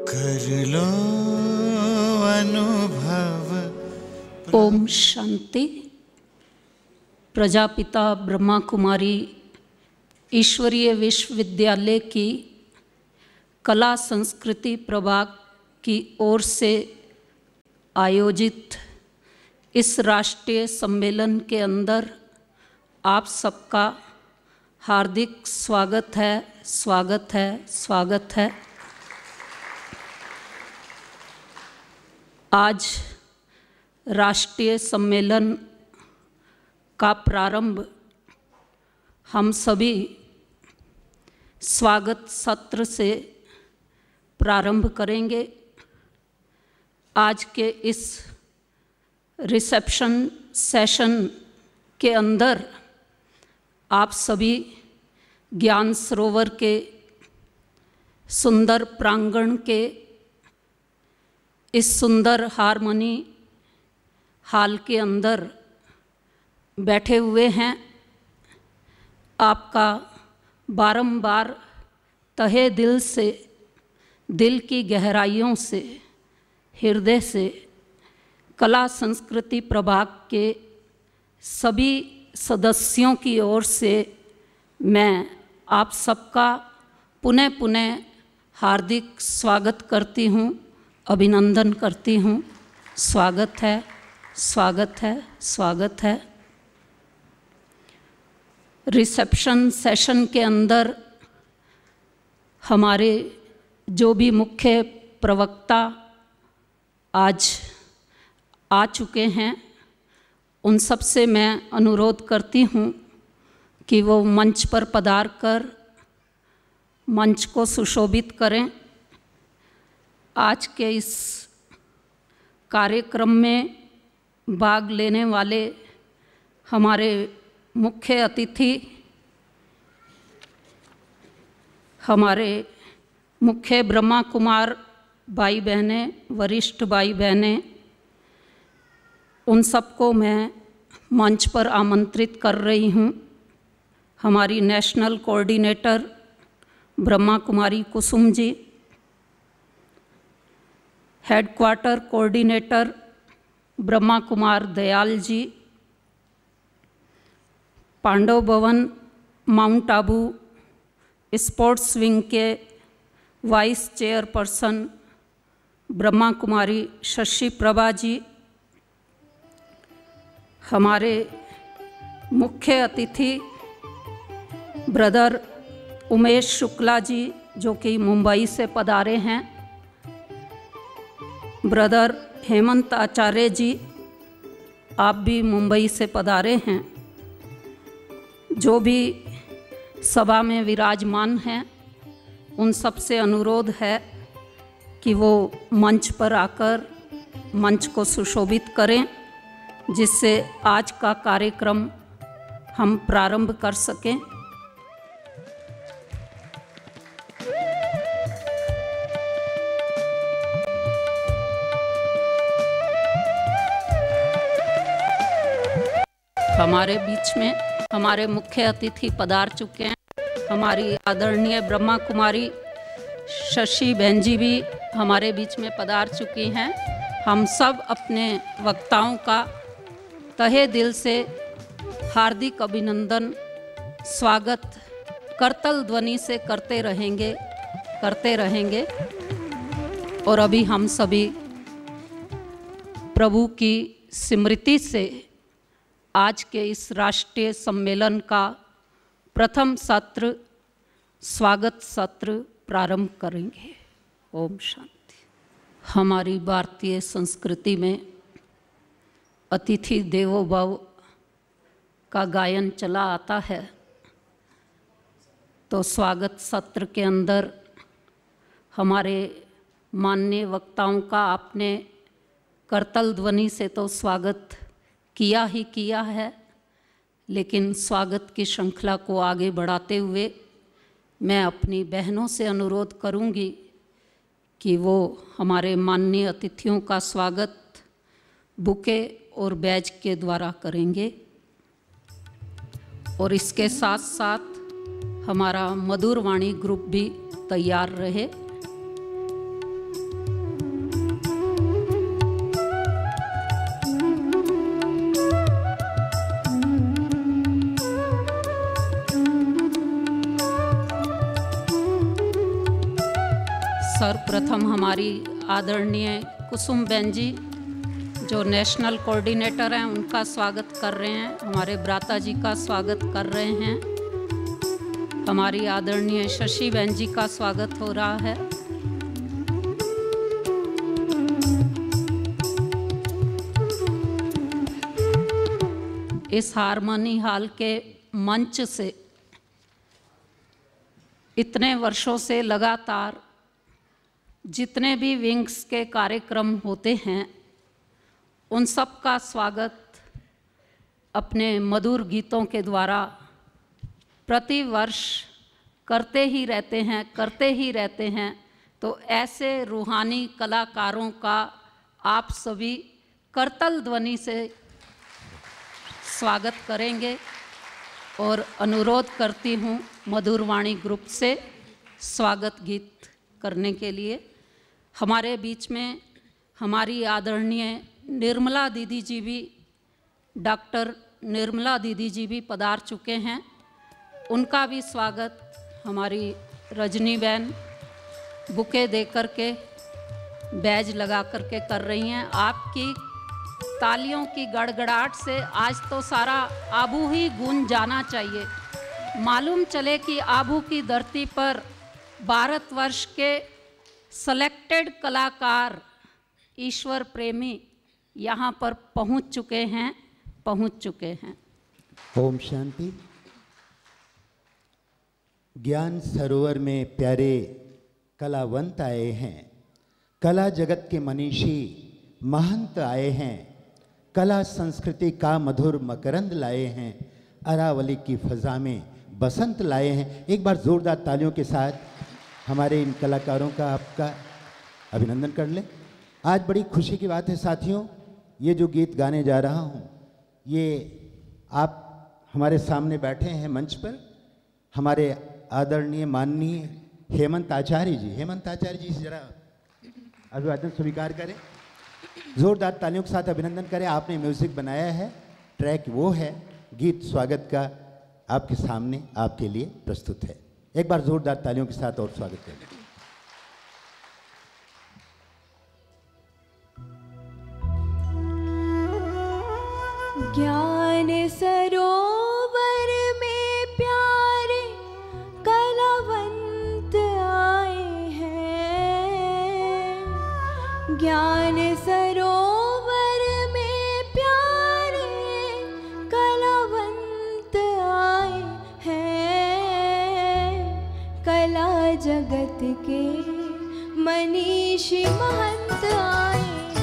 कर लो अनुभव। ओम शांति। प्रजापिता ब्रह्मा कुमारी ईश्वरीय विश्वविद्यालय की कला संस्कृति प्रभाग की ओर से आयोजित इस राष्ट्रीय सम्मेलन के अंदर आप सबका हार्दिक स्वागत है, स्वागत है, स्वागत है। आज राष्ट्रीय सम्मेलन का प्रारंभ हम सभी स्वागत सत्र से प्रारंभ करेंगे। आज के इस रिसेप्शन सेशन के अंदर आप सभी ज्ञान सरोवर के सुंदर प्रांगण के इस सुंदर हारमोनी हॉल के अंदर बैठे हुए हैं। आपका बारंबार तहे दिल से, दिल की गहराइयों से, हृदय से कला संस्कृति प्रभाग के सभी सदस्यों की ओर से मैं आप सबका पुनः पुनः हार्दिक स्वागत करती हूँ, अभिनंदन करती हूँ। स्वागत है, स्वागत है, स्वागत है। रिसेप्शन सेशन के अंदर हमारे जो भी मुख्य प्रवक्ता आज आ चुके हैं, उन सब से मैं अनुरोध करती हूँ कि वो मंच पर पधार कर मंच को सुशोभित करें। आज के इस कार्यक्रम में भाग लेने वाले हमारे मुख्य अतिथि, हमारे मुख्य ब्रह्मा कुमार भाई बहनें, वरिष्ठ भाई बहनें, उन सबको मैं मंच पर आमंत्रित कर रही हूँ। हमारी national coordinator Brahma Kumari Kusum ji, headquarter coordinator Brahma Kumar Dayal ji, Pandav Bhavan Mount Abu sports wing के वाइस चेयरपर्सन ब्रह्मा कुमारी शशि प्रभा जी, हमारे मुख्य अतिथि ब्रदर उमेश शुक्ला जी जो कि मुंबई से पधारे हैं, ब्रदर हेमंत आचार्य जी आप भी मुंबई से पधारे हैं। जो भी सभा में विराजमान हैं उन सब से अनुरोध है कि वो मंच पर आकर मंच को सुशोभित करें, जिससे आज का कार्यक्रम हम प्रारंभ कर सकें। हमारे बीच में हमारे मुख्य अतिथि पधार चुके हैं। हमारी आदरणीय ब्रह्मा कुमारी शशि बहन जी भी हमारे बीच में पधार चुकी हैं। हम सब अपने वक्ताओं का तहे दिल से हार्दिक अभिनंदन, स्वागत करतल ध्वनि से करते रहेंगे। और अभी हम सभी प्रभु की स्मृति से आज के इस राष्ट्रीय सम्मेलन का प्रथम सत्र, स्वागत सत्र प्रारंभ करेंगे। ओम शांति। हमारी भारतीय संस्कृति में अतिथि देवो भव का गायन चला आता है, तो स्वागत सत्र के अंदर हमारे माननीय वक्ताओं का आपने करतल ध्वनि से तो स्वागत किया ही किया है, लेकिन स्वागत की श्रृंखला को आगे बढ़ाते हुए मैं अपनी बहनों से अनुरोध करूंगी कि वो हमारे माननीय अतिथियों का स्वागत बुके और बैज के द्वारा करेंगे। और इसके साथ साथ हमारा मधुर वाणी ग्रुप भी तैयार रहे। सर्वप्रथम हमारी आदरणीय कुसुम बहन जी जो नेशनल कोऑर्डिनेटर हैं उनका स्वागत कर रहे हैं, हमारे भ्राता जी का स्वागत कर रहे हैं, हमारी आदरणीय शशि बहन जी का स्वागत हो रहा है। इस हारमोनी हॉल के मंच से इतने वर्षों से लगातार जितने भी विंग्स के कार्यक्रम होते हैं उन सब का स्वागत अपने मधुर गीतों के द्वारा प्रति वर्ष करते ही रहते हैं। तो ऐसे रूहानी कलाकारों का आप सभी करतल ध्वनि से स्वागत करेंगे और अनुरोध करती हूँ मधुरवाणी ग्रुप से स्वागत गीत करने के लिए। हमारे बीच में हमारी आदरणीय निर्मला दीदी जी भी, डॉक्टर निर्मला दीदी जी भी पधार चुके हैं, उनका भी स्वागत हमारी रजनी बहन बुके दे कर के बैज लगा कर के कर रही हैं। आपकी तालियों की गड़गड़ाहट से आज तो सारा आबू ही गूंज जाना चाहिए। मालूम चले कि आबू की धरती पर भारतवर्ष के सेलेक्टेड कलाकार, ईश्वर प्रेमी यहाँ पर पहुँच चुके हैं। ओम शांति। ज्ञान सरोवर में प्यारे कलावंत आए हैं, कला जगत के मनीषी महंत आए हैं, कला संस्कृति का मधुर मकरंद लाए हैं, अरावली की फजा में बसंत लाए हैं। एक बार जोरदार तालियों के साथ हमारे इन कलाकारों का आपका अभिनंदन कर लें। आज बड़ी खुशी की बात है साथियों, ये जो गीत गाने जा रहा हूँ ये आप हमारे सामने बैठे हैं मंच पर हमारे आदरणीय माननीय हेमंत आचार्य जी से जरा अभिवादन स्वीकार करें, जोरदार तालियों के साथ अभिनंदन करें। आपने म्यूजिक बनाया है, ट्रैक वो है, गीत स्वागत का आपके सामने आपके लिए प्रस्तुत है। एक बार जोरदार तालियों के साथ और स्वागत करें। ज्ञान सरोवर में प्यारे कलावंत आए हैं, ज्ञान सरोवर में प्यारे कलावंत आए हैं, कला जगत के मनीषी महंत आए।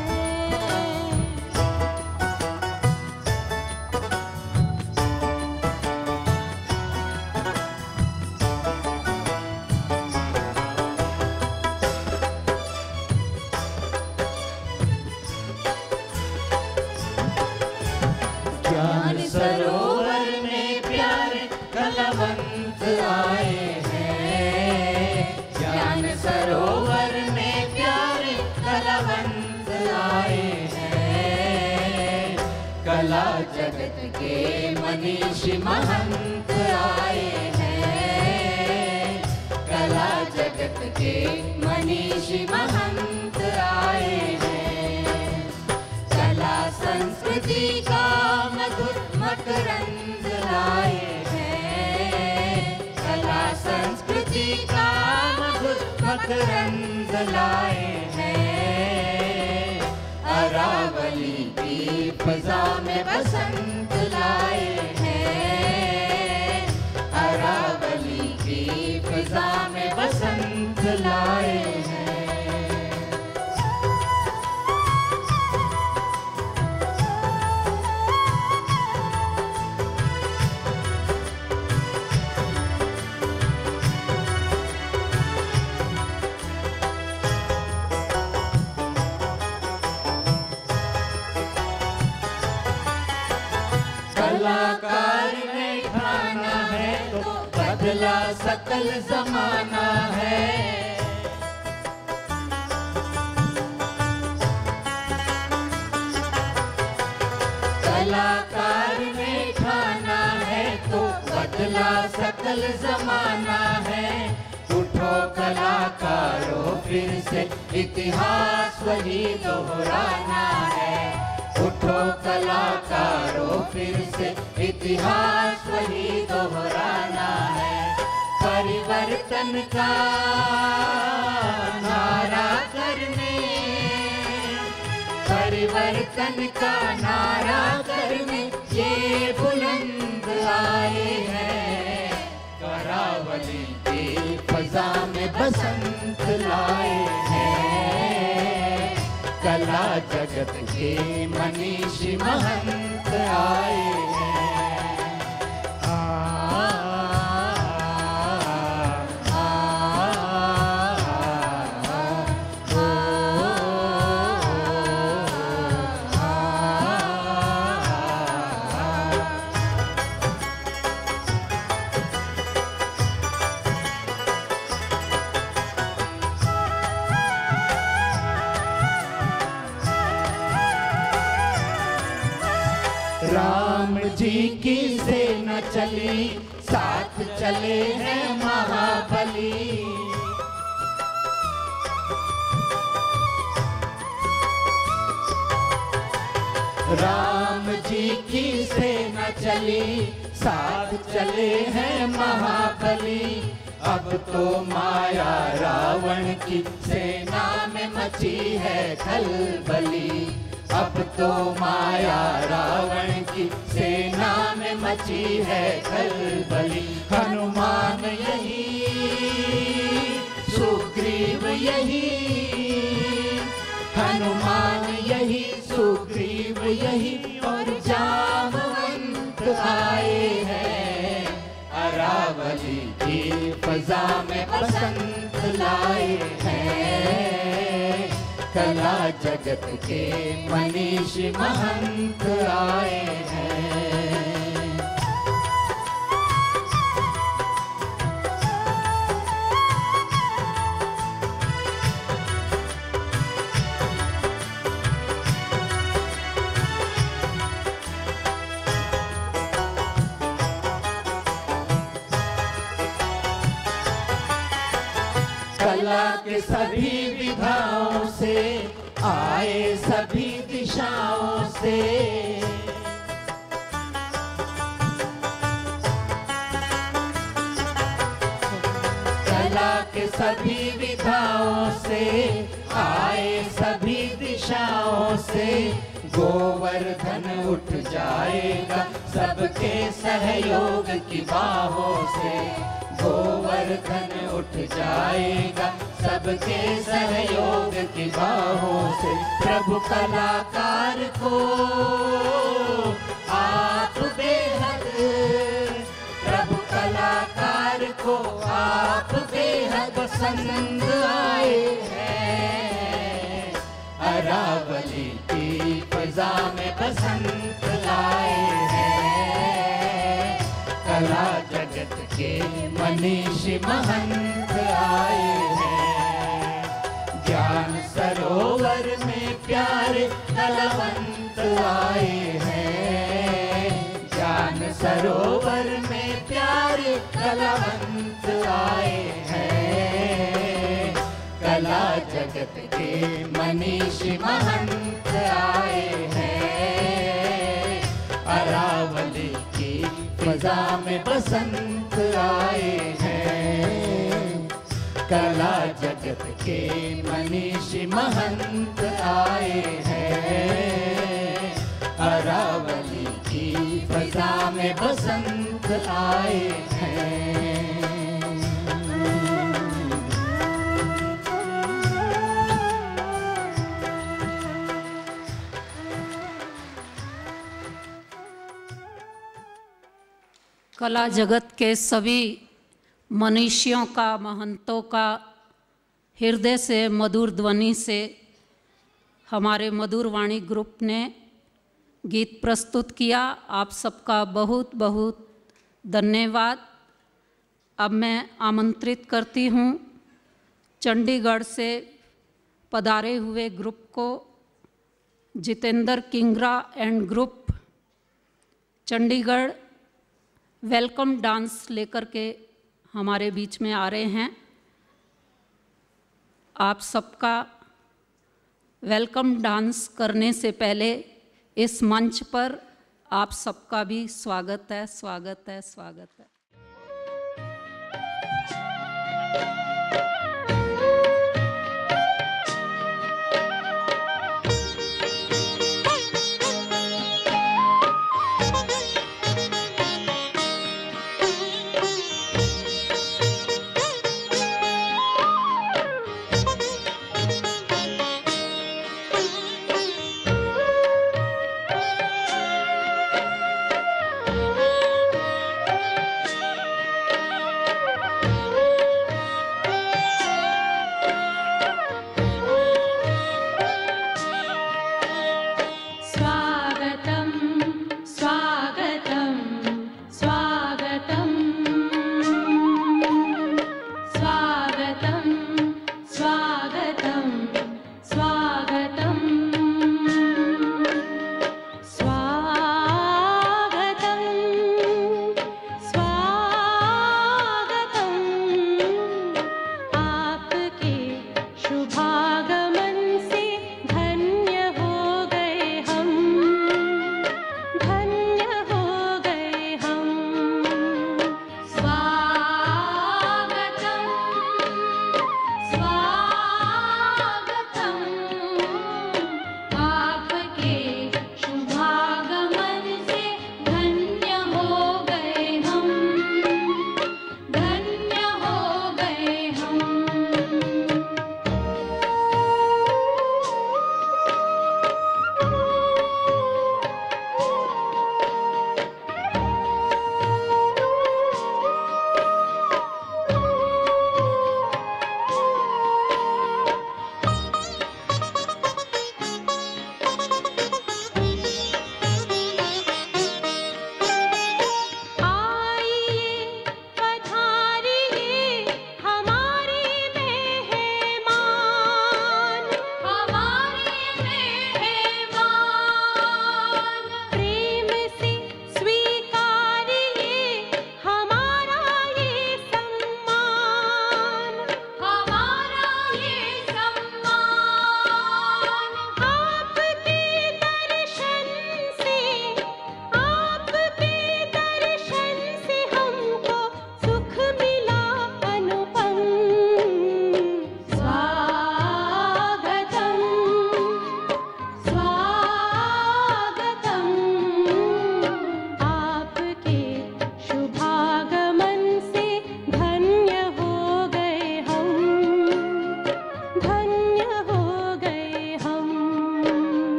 सरोवर में प्यारे कलावंत आए हैं, ज्ञान सरोवर में प्यारे कलावंत आए हैं, कला जगत के मनीषी महंत आए हैं, कला जगत के मनीषी महंत आए हैं, कला संस्कृति का मकरंद लाए हैं, कला संस्कृति का मधुर मकरंद लाए हैं, अरावली की फजा में बसंत लाए हैं, अरावली की फजा में बसंत लाए हैं। कलाकार में खाना है तो बदला सकल जमाना है, कलाकार में खाना है तो बदला सकल जमाना है, उठो कलाकारों फिर से इतिहास वही दोहराना है। उठो कलाकारों फिर से इतिहास वही दोहराना है। परिवर्तन का नारा करने, परिवर्तन का नारा करने ये बुलंद आए हैं। करावली की फजा में बसंत लाए हैं। कला जगत के मनीषी महंत आए हैं। राम जी की सेना चली, साथ चले हैं महाबली। राम जी की सेना चली, साथ चले हैं महाबली। अब तो माया रावण की सेना में मची है खलबली। अब तो माया रावण की सेना में मची है खलबली। हनुमान यही, सुग्रीव यही, हनुमान यही, सुग्रीव यही और जामवंत आए हैं। अरावली की फजा में बसंत लाए हैं। कला जगत के मनीषी महंत आए हैं। कला के सभी विधाओं से आए, सभी दिशाओं से। कला के सभी विधाओं से आए, सभी दिशाओं से। गोवर्धन उठ जाएगा सबके सहयोग की बाहों से। गोवर्धन उठ जाएगा सबके सहयोग की बाहों से। प्रभु कलाकार को आप बेहद, प्रभु कलाकार को आप बेहद पसंद आए हैं। अरावली की फजा में बसंत लाए हैं। कला जगत के मनीषी महंत आए हैं। ज्ञान सरोवर में प्यारे कलावंत आए हैं। ज्ञान सरोवर में प्यारे कलावंत आए हैं। कला जगत के मनीषी महंत आए हैं। अरावली की फजा में बसंत आए हैं। कला जगत के मनीषी महंत आए हैं। अरावली की फजा में बसंत आए हैं। कला जगत के सभी मनुष्यों का, महंतों का हृदय से मधुर ध्वनि से हमारे मधुर वाणी ग्रुप ने गीत प्रस्तुत किया। आप सबका बहुत बहुत धन्यवाद। अब मैं आमंत्रित करती हूँ चंडीगढ़ से पधारे हुए ग्रुप को, Jitendra Kingra and group Chandigarh welcome dance लेकर के हमारे बीच में आ रहे हैं। आप सबका वेलकम डांस करने से पहले इस मंच पर आप सबका भी स्वागत है, स्वागत है, स्वागत है।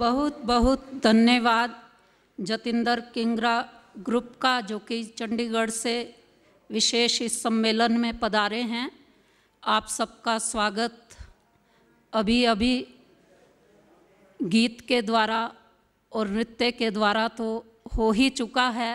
बहुत बहुत धन्यवाद जतिंदर किंगरा ग्रुप का, जो कि चंडीगढ़ से विशेष इस सम्मेलन में पधारे हैं। आप सबका स्वागत अभी अभी गीत के द्वारा और नृत्य के द्वारा तो हो ही चुका है।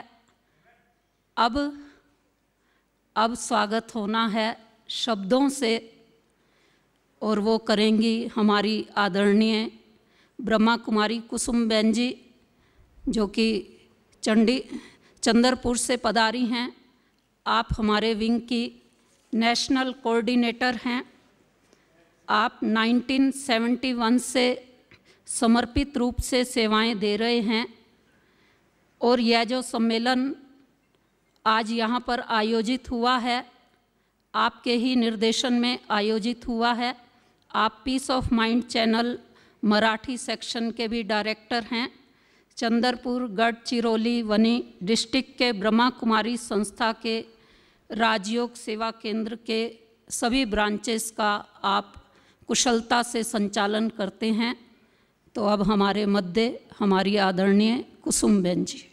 अब स्वागत होना है शब्दों से, और वो करेंगी हमारी आदरणीय ब्रह्मा कुमारी कुसुम बहन जी, जो कि चंद्रपुर से पधारी हैं। आप हमारे विंग की नेशनल कोऑर्डिनेटर हैं। आप 1971 से समर्पित रूप से सेवाएं दे रहे हैं, और यह जो सम्मेलन आज यहाँ पर आयोजित हुआ है, आपके ही निर्देशन में आयोजित हुआ है। आप peace of mind channel Marathi section के भी डायरेक्टर हैं। चंद्रपुर, गढ़चिरौली, वनी डिस्ट्रिक्ट के ब्रह्मा कुमारी संस्था के राजयोग सेवा केंद्र के सभी ब्रांचेस का आप कुशलता से संचालन करते हैं। तो अब हमारे मध्य हमारी आदरणीय कुसुम बहन जी।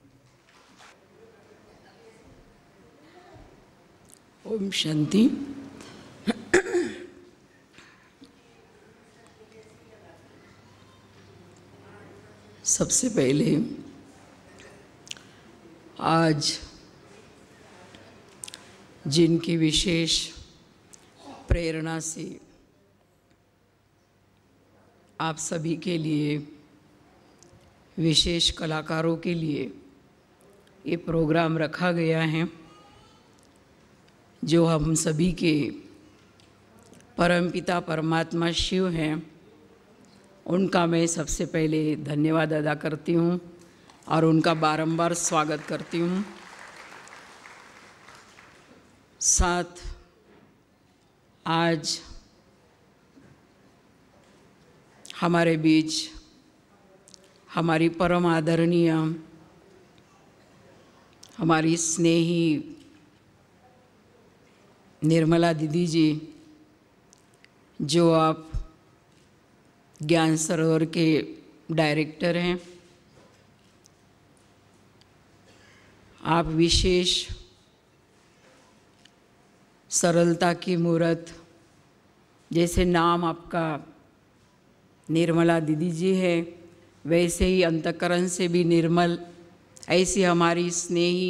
ओम शांति। सबसे पहले आज जिनकी विशेष प्रेरणा से आप सभी के लिए, विशेष कलाकारों के लिए ये प्रोग्राम रखा गया है, जो हम सभी के परमपिता परमात्मा शिव हैं, उनका मैं सबसे पहले धन्यवाद अदा करती हूँ और उनका बारंबार स्वागत करती हूँ। साथ आज हमारे बीच हमारी परम आदरणीय, हमारी स्नेही निर्मला दीदी जी, जो आप ज्ञान सरोवर के डायरेक्टर हैं। आप विशेष सरलता की मूर्त, जैसे नाम आपका निर्मला दीदी जी है, वैसे ही अंतःकरण से भी निर्मल, ऐसी हमारी स्नेही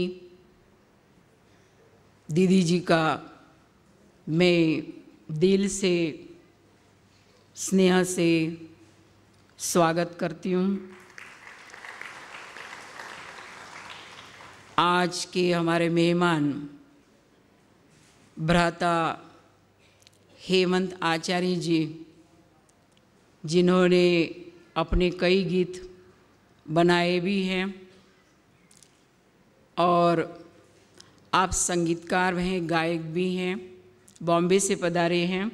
दीदी जी का मैं दिल से स्नेह से स्वागत करती हूँ। आज के हमारे मेहमान भ्राता हेमंत आचार्य जी, जिन्होंने अपने कई गीत बनाए भी हैं, और आप संगीतकार हैं, गायक भी हैं, बॉम्बे से पधारे हैं।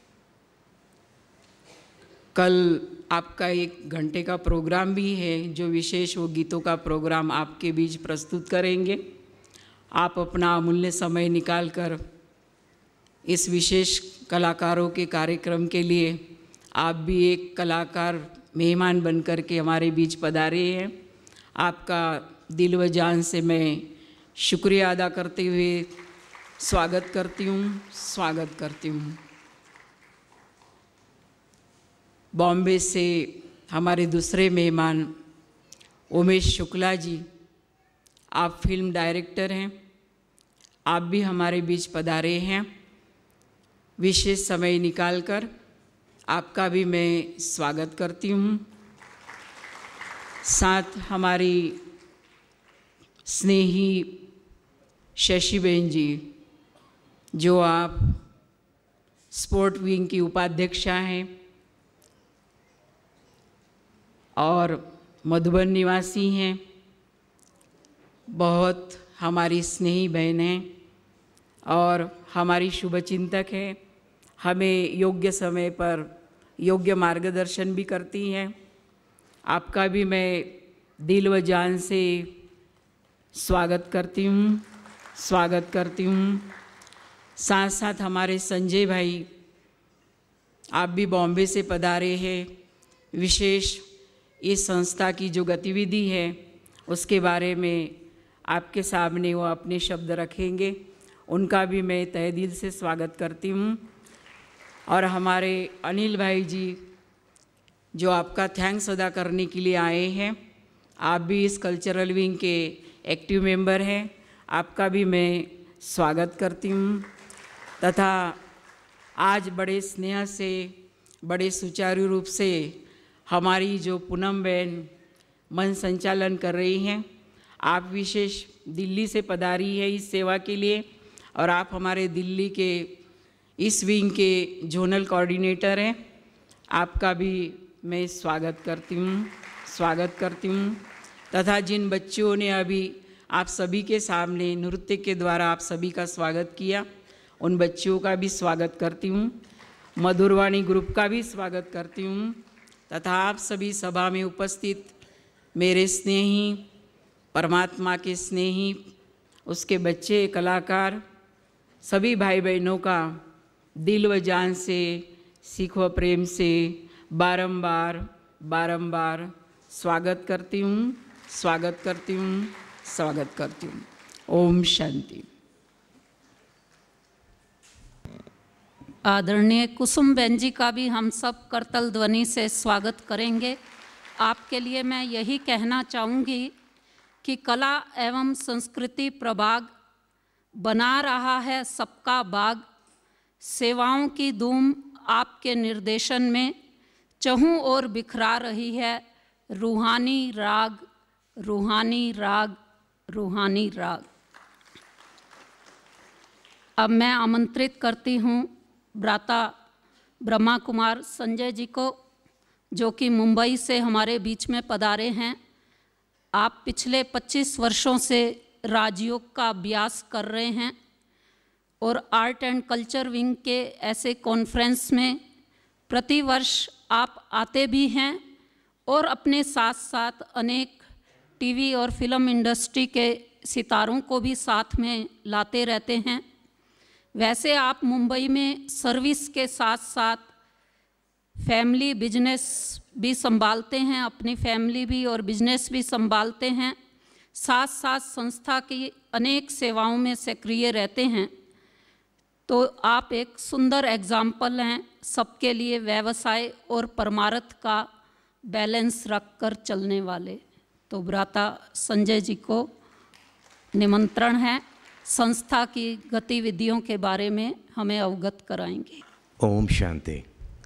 कल आपका 1 घंटे का प्रोग्राम भी है, जो विशेष वो गीतों का प्रोग्राम आपके बीच प्रस्तुत करेंगे। आप अपना अमूल्य समय निकालकर इस विशेष कलाकारों के कार्यक्रम के लिए आप भी एक कलाकार मेहमान बनकर के हमारे बीच पधारे हैं। आपका दिल व जान से मैं शुक्रिया अदा करते हुए स्वागत करती हूँ। बॉम्बे से हमारे दूसरे मेहमान उमेश शुक्ला जी, आप फिल्म डायरेक्टर हैं, आप भी हमारे बीच पधारे हैं। विशेष समय निकालकर आपका भी मैं स्वागत करती हूँ। साथ हमारी स्नेही शशि बहन जी, जो आप स्पोर्ट विंग की उपाध्यक्षा हैं और मधुबन निवासी हैं, बहुत हमारी स्नेही बहन हैं और हमारी शुभचिंतक है। हमें योग्य समय पर योग्य मार्गदर्शन भी करती हैं। आपका भी मैं दिल व जान से स्वागत करती हूँ। साथ साथ हमारे संजय भाई, आप भी बॉम्बे से पधारे हैं। विशेष इस संस्था की जो गतिविधि है उसके बारे में आपके सामने वो अपने शब्द रखेंगे। उनका भी मैं तहे दिल से स्वागत करती हूँ। और हमारे अनिल भाई जी जो आपका थैंक्स अदा करने के लिए आए हैं, आप भी इस कल्चरल विंग के एक्टिव मेंबर हैं, आपका भी मैं स्वागत करती हूँ। तथा आज बड़े स्नेह से, बड़े सुचारू रूप से हमारी जो पूनम बहन मन संचालन कर रही हैं, आप विशेष दिल्ली से पधारी है इस सेवा के लिए और आप हमारे दिल्ली के इस विंग के जोनल कोऑर्डिनेटर हैं, आपका भी मैं स्वागत करती हूँ। तथा जिन बच्चों ने अभी आप सभी के सामने नृत्य के द्वारा आप सभी का स्वागत किया, उन बच्चों का भी स्वागत करती हूँ। मधुरवाणी ग्रुप का भी स्वागत करती हूँ। तथा आप सभी सभा में उपस्थित मेरे स्नेही, परमात्मा के स्नेही, उसके बच्चे, कलाकार, सभी भाई बहनों का दिल व जान से, सीख व प्रेम से बारंबार स्वागत करती हूँ। ओम शांति। आदरणीय कुसुम बहन जी का भी हम सब करतल ध्वनि से स्वागत करेंगे। आपके लिए मैं यही कहना चाहूँगी कि कला एवं संस्कृति प्रभाग बना रहा है सबका बाग। सेवाओं की धूम आपके निर्देशन में चहूँ ओर बिखरा रही है। रूहानी राग, रूहानी राग, रूहानी राग। अब मैं आमंत्रित करती हूँ भ्राता ब्रह्मा कुमार संजय जी को, जो कि मुंबई से हमारे बीच में पधारे हैं। आप पिछले 25 वर्षों से राजयोग का अभ्यास कर रहे हैं और आर्ट एंड कल्चर विंग के ऐसे कॉन्फ्रेंस में प्रतिवर्ष आप आते भी हैं और अपने साथ साथ अनेक टीवी और फिल्म इंडस्ट्री के सितारों को भी साथ में लाते रहते हैं। वैसे आप मुंबई में सर्विस के साथ साथ फैमिली बिजनेस भी संभालते हैं, अपनी फैमिली भी और बिजनेस भी संभालते हैं, साथ साथ संस्था की अनेक सेवाओं में सक्रिय रहते हैं। तो आप एक सुंदर एग्जाम्पल हैं सबके लिए व्यवसाय और परमार्थ का बैलेंस रखकर चलने वाले। तो भ्राता संजय जी को निमंत्रण है, संस्था की गतिविधियों के बारे में हमें अवगत कराएंगे। ओम शांति।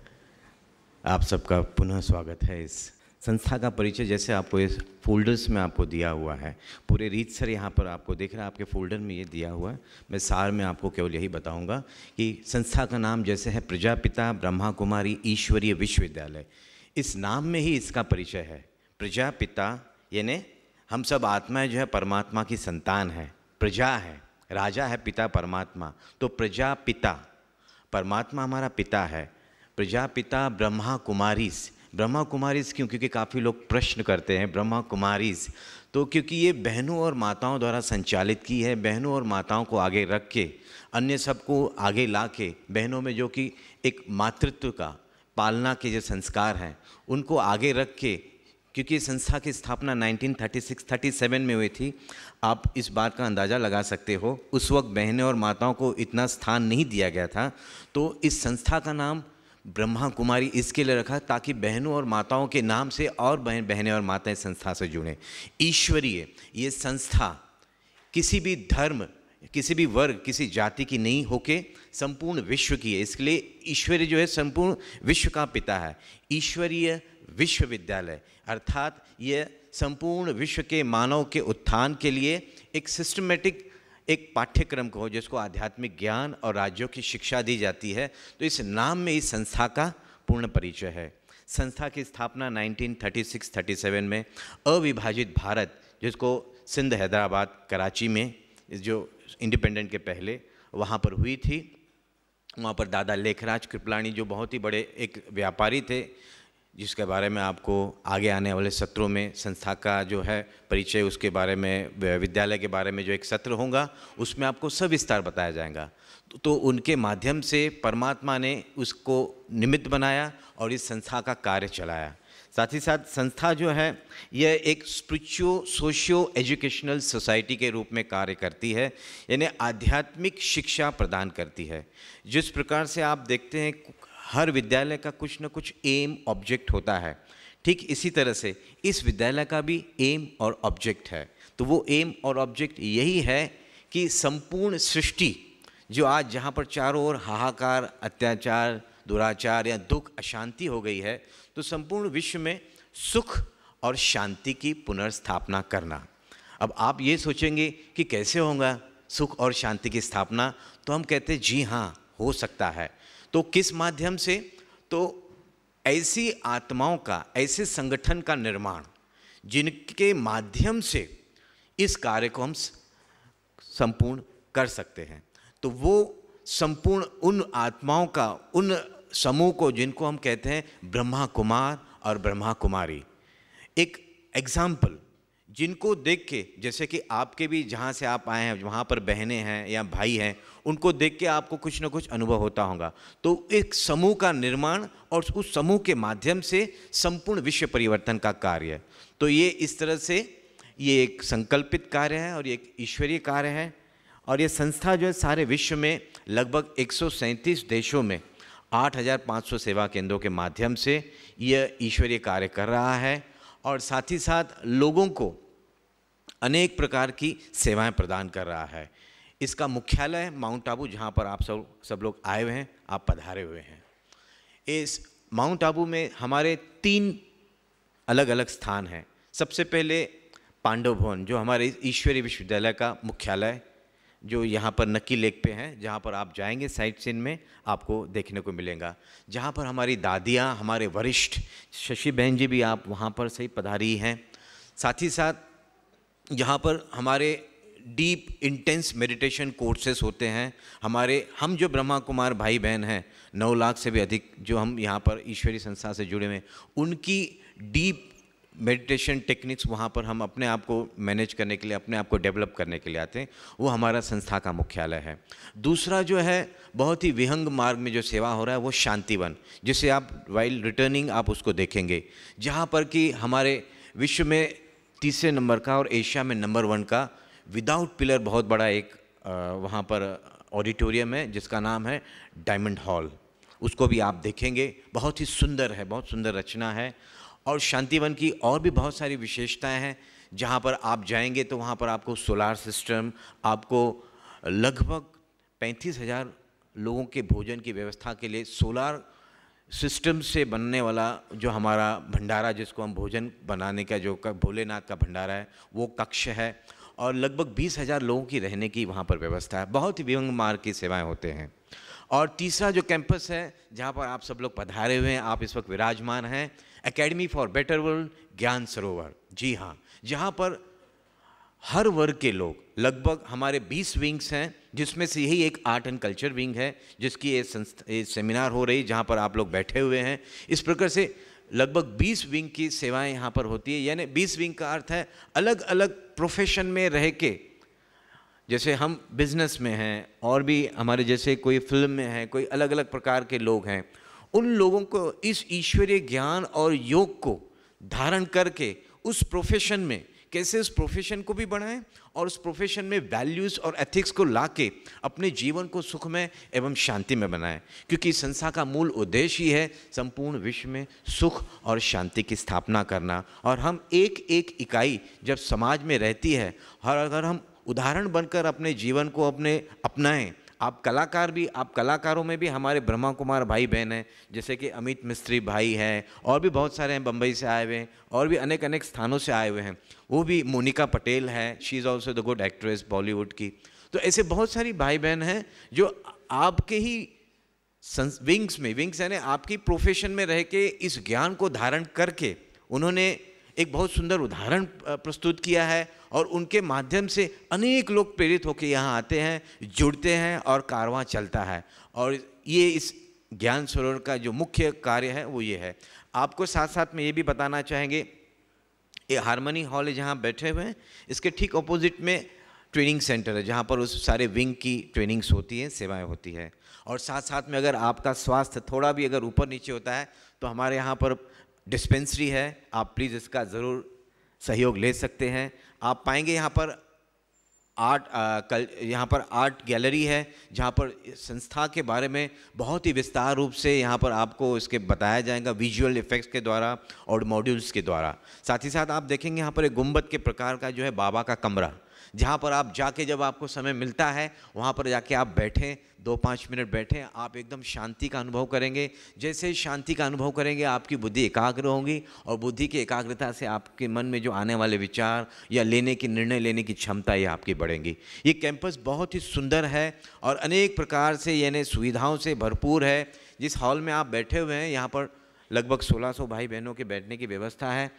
आप सबका पुनः स्वागत है। इस संस्था का परिचय जैसे आपको इस फोल्डर्स में आपको दिया हुआ है, पूरे रीतसर यहाँ पर आपको दिख रहा है, आपके फोल्डर में ये दिया हुआ है। मैं सार में आपको केवल यही बताऊंगा कि संस्था का नाम जैसे है प्रजापिता ब्रह्मा कुमारी ईश्वरीय विश्वविद्यालय, इस नाम में ही इसका परिचय है। प्रजापिता यानी हम सब आत्माएं जो है परमात्मा की संतान है, प्रजा है, राजा है, पिता परमात्मा। तो प्रजापिता, परमात्मा हमारा पिता है। प्रजापिता ब्रह्मा कुमारीस, ब्रह्मा कुमारीस क्यों? क्योंकि काफ़ी लोग प्रश्न करते हैं ब्रह्मा कुमारीस, तो क्योंकि ये बहनों और माताओं द्वारा संचालित की है। बहनों और माताओं को आगे रख के, अन्य सबको आगे ला के, बहनों में जो कि एक मातृत्व का, पालना के जो संस्कार हैं उनको आगे रख के, क्योंकि संस्था की स्थापना 1936-37 में हुई थी। आप इस बात का अंदाज़ा लगा सकते हो, उस वक्त बहनें और माताओं को इतना स्थान नहीं दिया गया था। तो इस संस्था का नाम ब्रह्मा कुमारी इसके लिए रखा ताकि बहनों और माताओं के नाम से और बहनें और माताएं संस्था से जुड़ें। ईश्वरीय ये संस्था किसी भी धर्म, किसी भी वर्ग, किसी जाति की नहीं होके संपूर्ण विश्व की है। इसके लिए ईश्वरीय जो है संपूर्ण विश्व का पिता है। ईश्वरीय विश्वविद्यालय अर्थात ये संपूर्ण विश्व के मानव के उत्थान के लिए एक सिस्टमेटिक एक पाठ्यक्रम को, जिसको आध्यात्मिक ज्ञान और राज्यों की शिक्षा दी जाती है। तो इस नाम में इस संस्था का पूर्ण परिचय है। संस्था की स्थापना 1936-37 में अविभाजित भारत, जिसको सिंध, हैदराबाद, कराची में जो इंडिपेंडेंट के पहले वहाँ पर हुई थी। वहाँ पर दादा लेखराज कृपलानी जो बहुत ही बड़े एक व्यापारी थे, जिसके बारे में आपको आगे आने वाले सत्रों में संस्था का जो है परिचय, उसके बारे में, विद्यालय के बारे में जो एक सत्र होगा उसमें आपको सविस्तार बताया जाएगा। तो उनके माध्यम से परमात्मा ने उसको निमित्त बनाया और इस संस्था का कार्य चलाया। साथ ही साथ संस्था जो है यह एक स्पिरिचुअल सोशियो एजुकेशनल सोसाइटी के रूप में कार्य करती है, यानी आध्यात्मिक शिक्षा प्रदान करती है। जिस प्रकार से आप देखते हैं हर विद्यालय का कुछ न कुछ एम ऑब्जेक्ट होता है, ठीक इसी तरह से इस विद्यालय का भी एम और ऑब्जेक्ट है। तो वो एम और ऑब्जेक्ट यही है कि संपूर्ण सृष्टि जो आज जहाँ पर चारों ओर हाहाकार, अत्याचार, दुराचार या दुख, अशांति हो गई है, तो संपूर्ण विश्व में सुख और शांति की पुनर्स्थापना करना। अब आप ये सोचेंगे कि कैसे होगा सुख और शांति की स्थापना, तो हम कहते हैं जी हाँ, हो सकता है। तो किस माध्यम से? तो ऐसी आत्माओं का, ऐसे संगठन का निर्माण जिनके माध्यम से इस कार्य को हम संपूर्ण कर सकते हैं। तो वो संपूर्ण उन आत्माओं का, उन समूह को जिनको हम कहते हैं ब्रह्मा कुमार और ब्रह्मा कुमारी, एक एग्जाम्पल जिनको देख के, जैसे कि आपके भी जहाँ से आप आए हैं वहाँ पर बहनें हैं या भाई हैं, उनको देख के आपको कुछ ना कुछ अनुभव होता होगा। तो एक समूह का निर्माण और उस समूह के माध्यम से संपूर्ण विश्व परिवर्तन का कार्य। तो ये इस तरह से ये एक संकल्पित कार्य है और ये एक ईश्वरीय कार्य है। और ये संस्था जो है सारे विश्व में लगभग 137 देशों में 8500 सेवा केंद्रों के माध्यम से यह ईश्वरीय कार्य कर रहा है और साथ ही साथ लोगों को अनेक प्रकार की सेवाएं प्रदान कर रहा है। इसका मुख्यालय माउंट आबू, जहां पर आप सब लोग आए हुए हैं, आप पधारे हुए हैं। इस माउंट आबू में हमारे 3 अलग अलग स्थान हैं। सबसे पहले पांडव भवन, जो हमारे ईश्वरीय विश्वविद्यालय का मुख्यालय, जो यहाँ पर नक्की लेक पे है, जहाँ पर आप जाएंगे साइट सीन में आपको देखने को मिलेगा, जहाँ पर हमारी दादियाँ, हमारे वरिष्ठ शशि बहन जी भी आप वहाँ पर सही पधारी हैं। साथ ही साथ यहाँ पर हमारे डीप इंटेंस मेडिटेशन कोर्सेस होते हैं। हम जो ब्रह्मा कुमार भाई बहन हैं, 9 लाख से भी अधिक जो हम यहाँ पर ईश्वरीय संस्था से जुड़े हुए हैं, उनकी डीप मेडिटेशन टेक्निक्स वहाँ पर हम अपने आप को मैनेज करने के लिए, अपने आप को डेवलप करने के लिए आते हैं। वो हमारा संस्था का मुख्यालय है। दूसरा जो है बहुत ही विहंग मार्ग में जो सेवा हो रहा है वो शांतिवन, जिसे आप वाइल रिटर्निंग आप उसको देखेंगे, जहाँ पर कि हमारे विश्व में 3 नंबर का और एशिया में नंबर 1 का विदाउट पिलर बहुत बड़ा एक वहाँ पर ऑडिटोरियम है जिसका नाम है डायमंड हॉल। उसको भी आप देखेंगे, बहुत ही सुंदर है, बहुत सुंदर रचना है। और शांतिवन की और भी बहुत सारी विशेषताएं हैं, जहाँ पर आप जाएंगे तो वहाँ पर आपको सोलार सिस्टम, आपको लगभग 35,000 लोगों के भोजन की व्यवस्था के लिए सोलार सिस्टम से बनने वाला जो हमारा भंडारा, जिसको हम भोजन बनाने का जो भोलेनाथ का भंडारा है, वो कक्ष है। और लगभग 20,000 लोगों की रहने की वहाँ पर व्यवस्था है। बहुत ही विहंग मार्ग की सेवाएं होते हैं। और तीसरा जो कैंपस है जहाँ पर आप सब लोग पधारे हुए हैं, आप इस वक्त विराजमान हैं, एकेडमी फॉर बेटर वर्ल्ड ज्ञान सरोवर। जी हाँ, जहाँ पर हर वर्ग के लोग, लगभग हमारे 20 विंग्स हैं, जिसमें से यही एक आर्ट एंड कल्चर विंग है जिसकी ये सेमिनार हो रही, जहाँ पर आप लोग बैठे हुए हैं। इस प्रकार से लगभग 20 विंग की सेवाएं यहाँ पर होती है। यानी 20 विंग का अर्थ है अलग अलग प्रोफेशन में रह के, जैसे हम बिजनेस में हैं और भी हमारे जैसे कोई फिल्म में है, कोई अलग अलग प्रकार के लोग हैं, उन लोगों को इस ईश्वरीय ज्ञान और योग को धारण करके उस प्रोफेशन में कैसे उस प्रोफेशन को भी बढ़ाएं और उस प्रोफेशन में वैल्यूज़ और एथिक्स को लाके अपने जीवन को सुखमय एवं शांति में बनाएं। क्योंकि संस्था का मूल उद्देश्य ही है संपूर्ण विश्व में सुख और शांति की स्थापना करना। और हम एक एक इकाई जब समाज में रहती है, और अगर हम उदाहरण बनकर अपने जीवन को अपनाएं, आप कलाकार भी, आप कलाकारों में भी हमारे ब्रह्मा कुमार भाई बहन हैं, जैसे कि अमित मिस्त्री भाई हैं, और भी बहुत सारे हैं, बम्बई से आए हुए हैं और भी अनेक अनेक स्थानों से आए हुए हैं। वो भी मोनिका पटेल है, she is also the good actress Bollywood की। तो ऐसे बहुत सारी भाई बहन हैं जो आपके ही विंग्स यानी आपकी प्रोफेशन में रह के इस ज्ञान को धारण करके उन्होंने एक बहुत सुंदर उदाहरण प्रस्तुत किया है। और उनके माध्यम से अनेक लोग प्रेरित होकर यहाँ आते हैं, जुड़ते हैं और कारवां चलता है। और ये इस ज्ञान सरोवर का जो मुख्य कार्य है वो ये है। आपको साथ साथ में ये भी बताना चाहेंगे, ये हारमोनी हॉल है जहाँ बैठे हुए हैं, इसके ठीक ऑपोजिट में ट्रेनिंग सेंटर है जहाँ पर उस सारे विंग की ट्रेनिंग्स होती हैं, सेवाएं होती है। और साथ साथ में अगर आपका स्वास्थ्य थोड़ा भी अगर ऊपर नीचे होता है तो हमारे यहाँ पर डिस्पेंसरी है, आप प्लीज़ इसका ज़रूर सहयोग ले सकते हैं। आप पाएंगे यहाँ पर आर्ट गैलरी है जहाँ पर संस्था के बारे में बहुत ही विस्तार रूप से यहाँ पर आपको इसके बताया जाएगा विजुअल इफ़ेक्ट्स के द्वारा और मॉड्यूल्स के द्वारा। साथ ही साथ आप देखेंगे यहाँ पर एक गुंबद के प्रकार का जो है बाबा का कमरा, जहाँ पर आप जाके जब आपको समय मिलता है वहाँ पर जाके आप बैठें, 2-5 मिनट बैठें, आप एकदम शांति का अनुभव करेंगे। जैसे ही शांति का अनुभव करेंगे आपकी बुद्धि एकाग्र होगी और बुद्धि की एकाग्रता से आपके मन में जो आने वाले विचार या निर्णय लेने की क्षमता ये आपकी बढ़ेंगी। ये कैंपस बहुत ही सुंदर है और अनेक प्रकार से यानी सुविधाओं से भरपूर है। जिस हॉल में आप बैठे हुए हैं यहाँ पर लगभग 1600 भाई बहनों के बैठने की व्यवस्था है।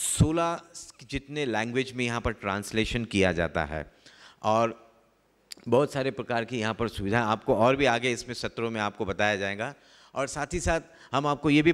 16 जितने लैंग्वेज में यहाँ पर ट्रांसलेशन किया जाता है और बहुत सारे प्रकार की यहाँ पर सुविधा आपको और भी आगे इसमें सत्रों में आपको बताया जाएगा। और साथ ही साथ हम आपको ये भी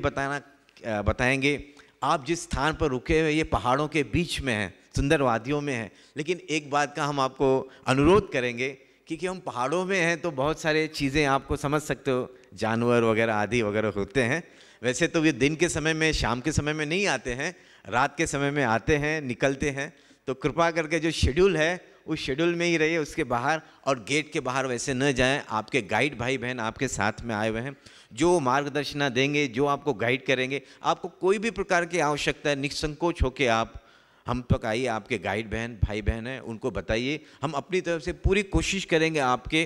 बताएंगे, आप जिस स्थान पर रुके हुए ये पहाड़ों के बीच में है, सुंदर वादियों में है, लेकिन एक बात का हम आपको अनुरोध करेंगे क्योंकि हम पहाड़ों में हैं तो बहुत सारे चीज़ें आपको समझ सकते हो, जानवर वगैरह आदि वगैरह होते हैं। वैसे तो ये दिन के समय में, शाम के समय में नहीं आते हैं, रात के समय में आते हैं, निकलते हैं। तो कृपा करके जो शेड्यूल है उस शेड्यूल में ही रहिए, उसके बाहर और गेट के बाहर वैसे न जाएं। आपके गाइड भाई बहन आपके साथ में आए हुए हैं जो मार्गदर्शन देंगे, जो आपको गाइड करेंगे। आपको कोई भी प्रकार की आवश्यकता है, निसंकोच होकर आप हम तक आइए, आपके गाइड बहन भाई बहन हैं उनको बताइए। हम अपनी तरफ से पूरी कोशिश करेंगे, आपके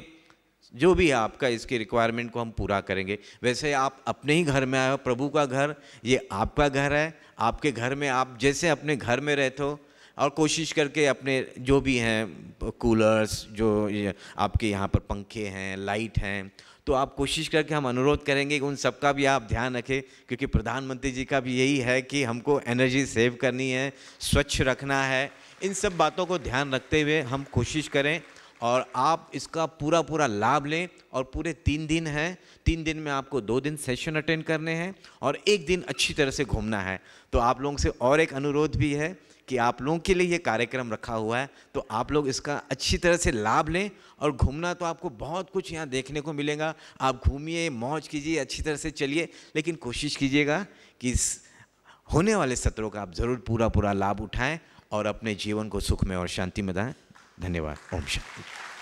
जो भी आपका इसकी रिक्वायरमेंट को हम पूरा करेंगे। वैसे आप अपने ही घर में आए हो, प्रभु का घर ये आपका घर है। आपके घर में आप जैसे अपने घर में रहते हो और कोशिश करके अपने जो भी हैं कूलर्स, जो आपके यहाँ पर पंखे हैं, लाइट हैं, तो आप कोशिश करके हम अनुरोध करेंगे कि उन सब का भी आप ध्यान रखें क्योंकि प्रधानमंत्री जी का भी यही है कि हमको एनर्जी सेव करनी है, स्वच्छ रखना है। इन सब बातों को ध्यान रखते हुए हम कोशिश करें और आप इसका पूरा लाभ लें। और पूरे 3 दिन हैं, 3 दिन में आपको 2 दिन सेशन अटेंड करने हैं और 1 दिन अच्छी तरह से घूमना है। तो आप लोगों से और एक अनुरोध भी है कि आप लोगों के लिए ये कार्यक्रम रखा हुआ है तो आप लोग इसका अच्छी तरह से लाभ लें। और घूमना तो आपको बहुत कुछ यहाँ देखने को मिलेगा, आप घूमिए, मौज कीजिए, अच्छी तरह से चलिए, लेकिन कोशिश कीजिएगा कि इस होने वाले सत्रों का आप ज़रूर पूरा लाभ उठाएं और अपने जीवन को सुखमय और शांति में दाएं। धन्यवाद। ओम शांति।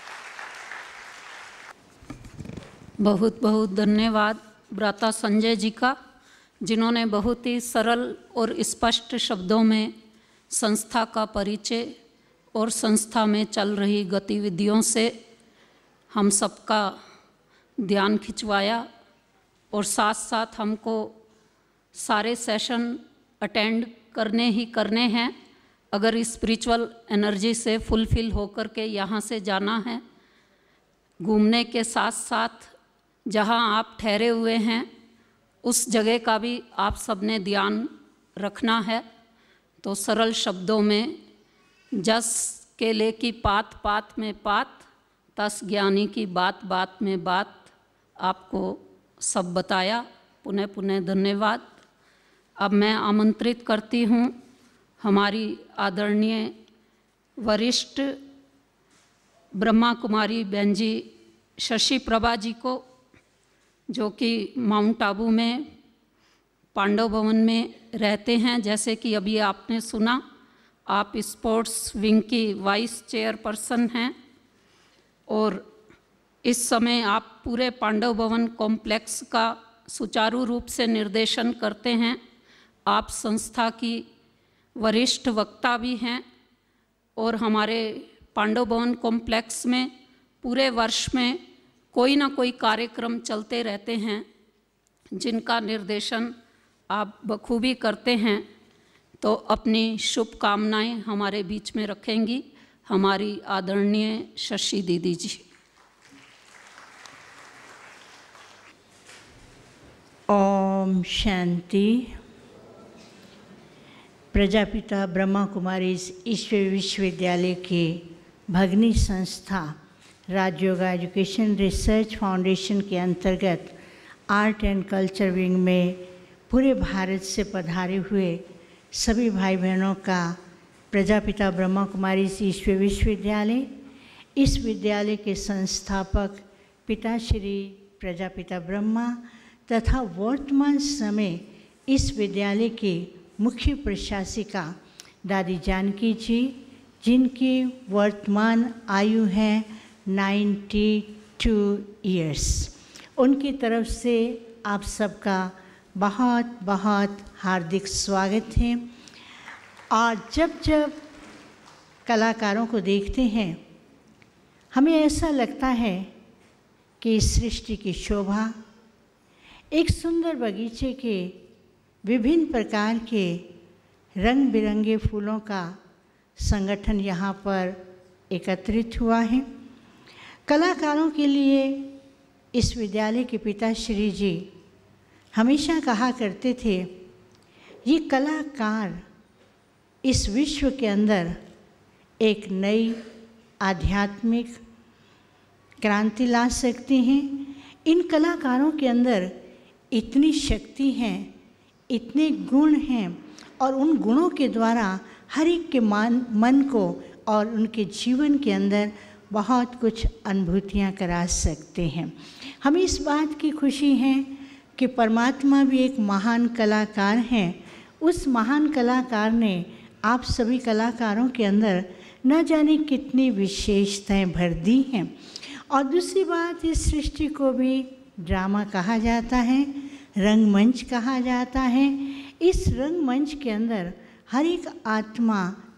बहुत बहुत धन्यवाद भ्राता संजय जी का, जिन्होंने बहुत ही सरल और स्पष्ट शब्दों में संस्था का परिचय और संस्था में चल रही गतिविधियों से हम सबका ध्यान खिंचवाया और साथ साथ हमको सारे सेशन अटेंड करने हैं अगर स्पिरिचुअल एनर्जी से फुलफिल होकर के यहाँ से जाना है। घूमने के साथ साथ जहाँ आप ठहरे हुए हैं उस जगह का भी आप सबने ध्यान रखना है। तो सरल शब्दों में, जस केले की पात पात में पात, तस ज्ञानी की बात बात में बात, आपको सब बताया। पुनः धन्यवाद। अब मैं आमंत्रित करती हूँ हमारी आदरणीय वरिष्ठ ब्रह्मा कुमारी बहन जी शशि प्रभा जी को, जो कि माउंट आबू में पांडव भवन में रहते हैं। जैसे कि अभी आपने सुना, आप स्पोर्ट्स विंग की वाइस चेयरपर्सन हैं और इस समय आप पूरे पांडव भवन कॉम्प्लेक्स का सुचारू रूप से निर्देशन करते हैं। आप संस्था की वरिष्ठ वक्ता भी हैं और हमारे पांडव भवन कॉम्प्लेक्स में पूरे वर्ष में कोई ना कोई कार्यक्रम चलते रहते हैं जिनका निर्देशन आप बखूबी करते हैं। तो अपनी शुभकामनाएं हमारे बीच में रखेंगी हमारी आदरणीय शशि दीदी जी। ओम शांति। प्रजापिता ब्रह्मा कुमारीज ईश्वर विश्वविद्यालय के भगनी संस्था राजयोग एजुकेशन रिसर्च फाउंडेशन के अंतर्गत आर्ट एंड कल्चर विंग में पूरे भारत से पधारे हुए सभी भाई बहनों का प्रजापिता ब्रह्मा कुमारीज ईश्वर विश्वविद्यालय, इस विद्यालय के संस्थापक पिताश्री प्रजापिता ब्रह्मा तथा वर्तमान समय इस विद्यालय की मुख्य प्रशासिका दादी जानकी जी, जिनकी वर्तमान आयु है 92 ईयर्स, उनकी तरफ से आप सबका बहुत बहुत हार्दिक स्वागत है। और जब जब कलाकारों को देखते हैं हमें ऐसा लगता है कि इस सृष्टि की शोभा एक सुंदर बगीचे के विभिन्न प्रकार के रंग बिरंगे फूलों का संगठन यहाँ पर एकत्रित हुआ है। कलाकारों के लिए इस विद्यालय के पिताश्री जी हमेशा कहा करते थे, ये कलाकार इस विश्व के अंदर एक नई आध्यात्मिक क्रांति ला सकते हैं। इन कलाकारों के अंदर इतनी शक्ति है, इतने गुण हैं और उन गुणों के द्वारा हर एक के मन को और उनके जीवन के अंदर बहुत कुछ अनुभूतियाँ करा सकते हैं। हमें इस बात की खुशी है कि परमात्मा भी एक महान कलाकार हैं। उस महान कलाकार ने आप सभी कलाकारों के अंदर न जाने कितनी विशेषताएं भर दी हैं। और दूसरी बात, इस सृष्टि को भी ड्रामा कहा जाता है, रंगमंच कहा जाता है। इस रंगमंच के अंदर हर एक आत्मा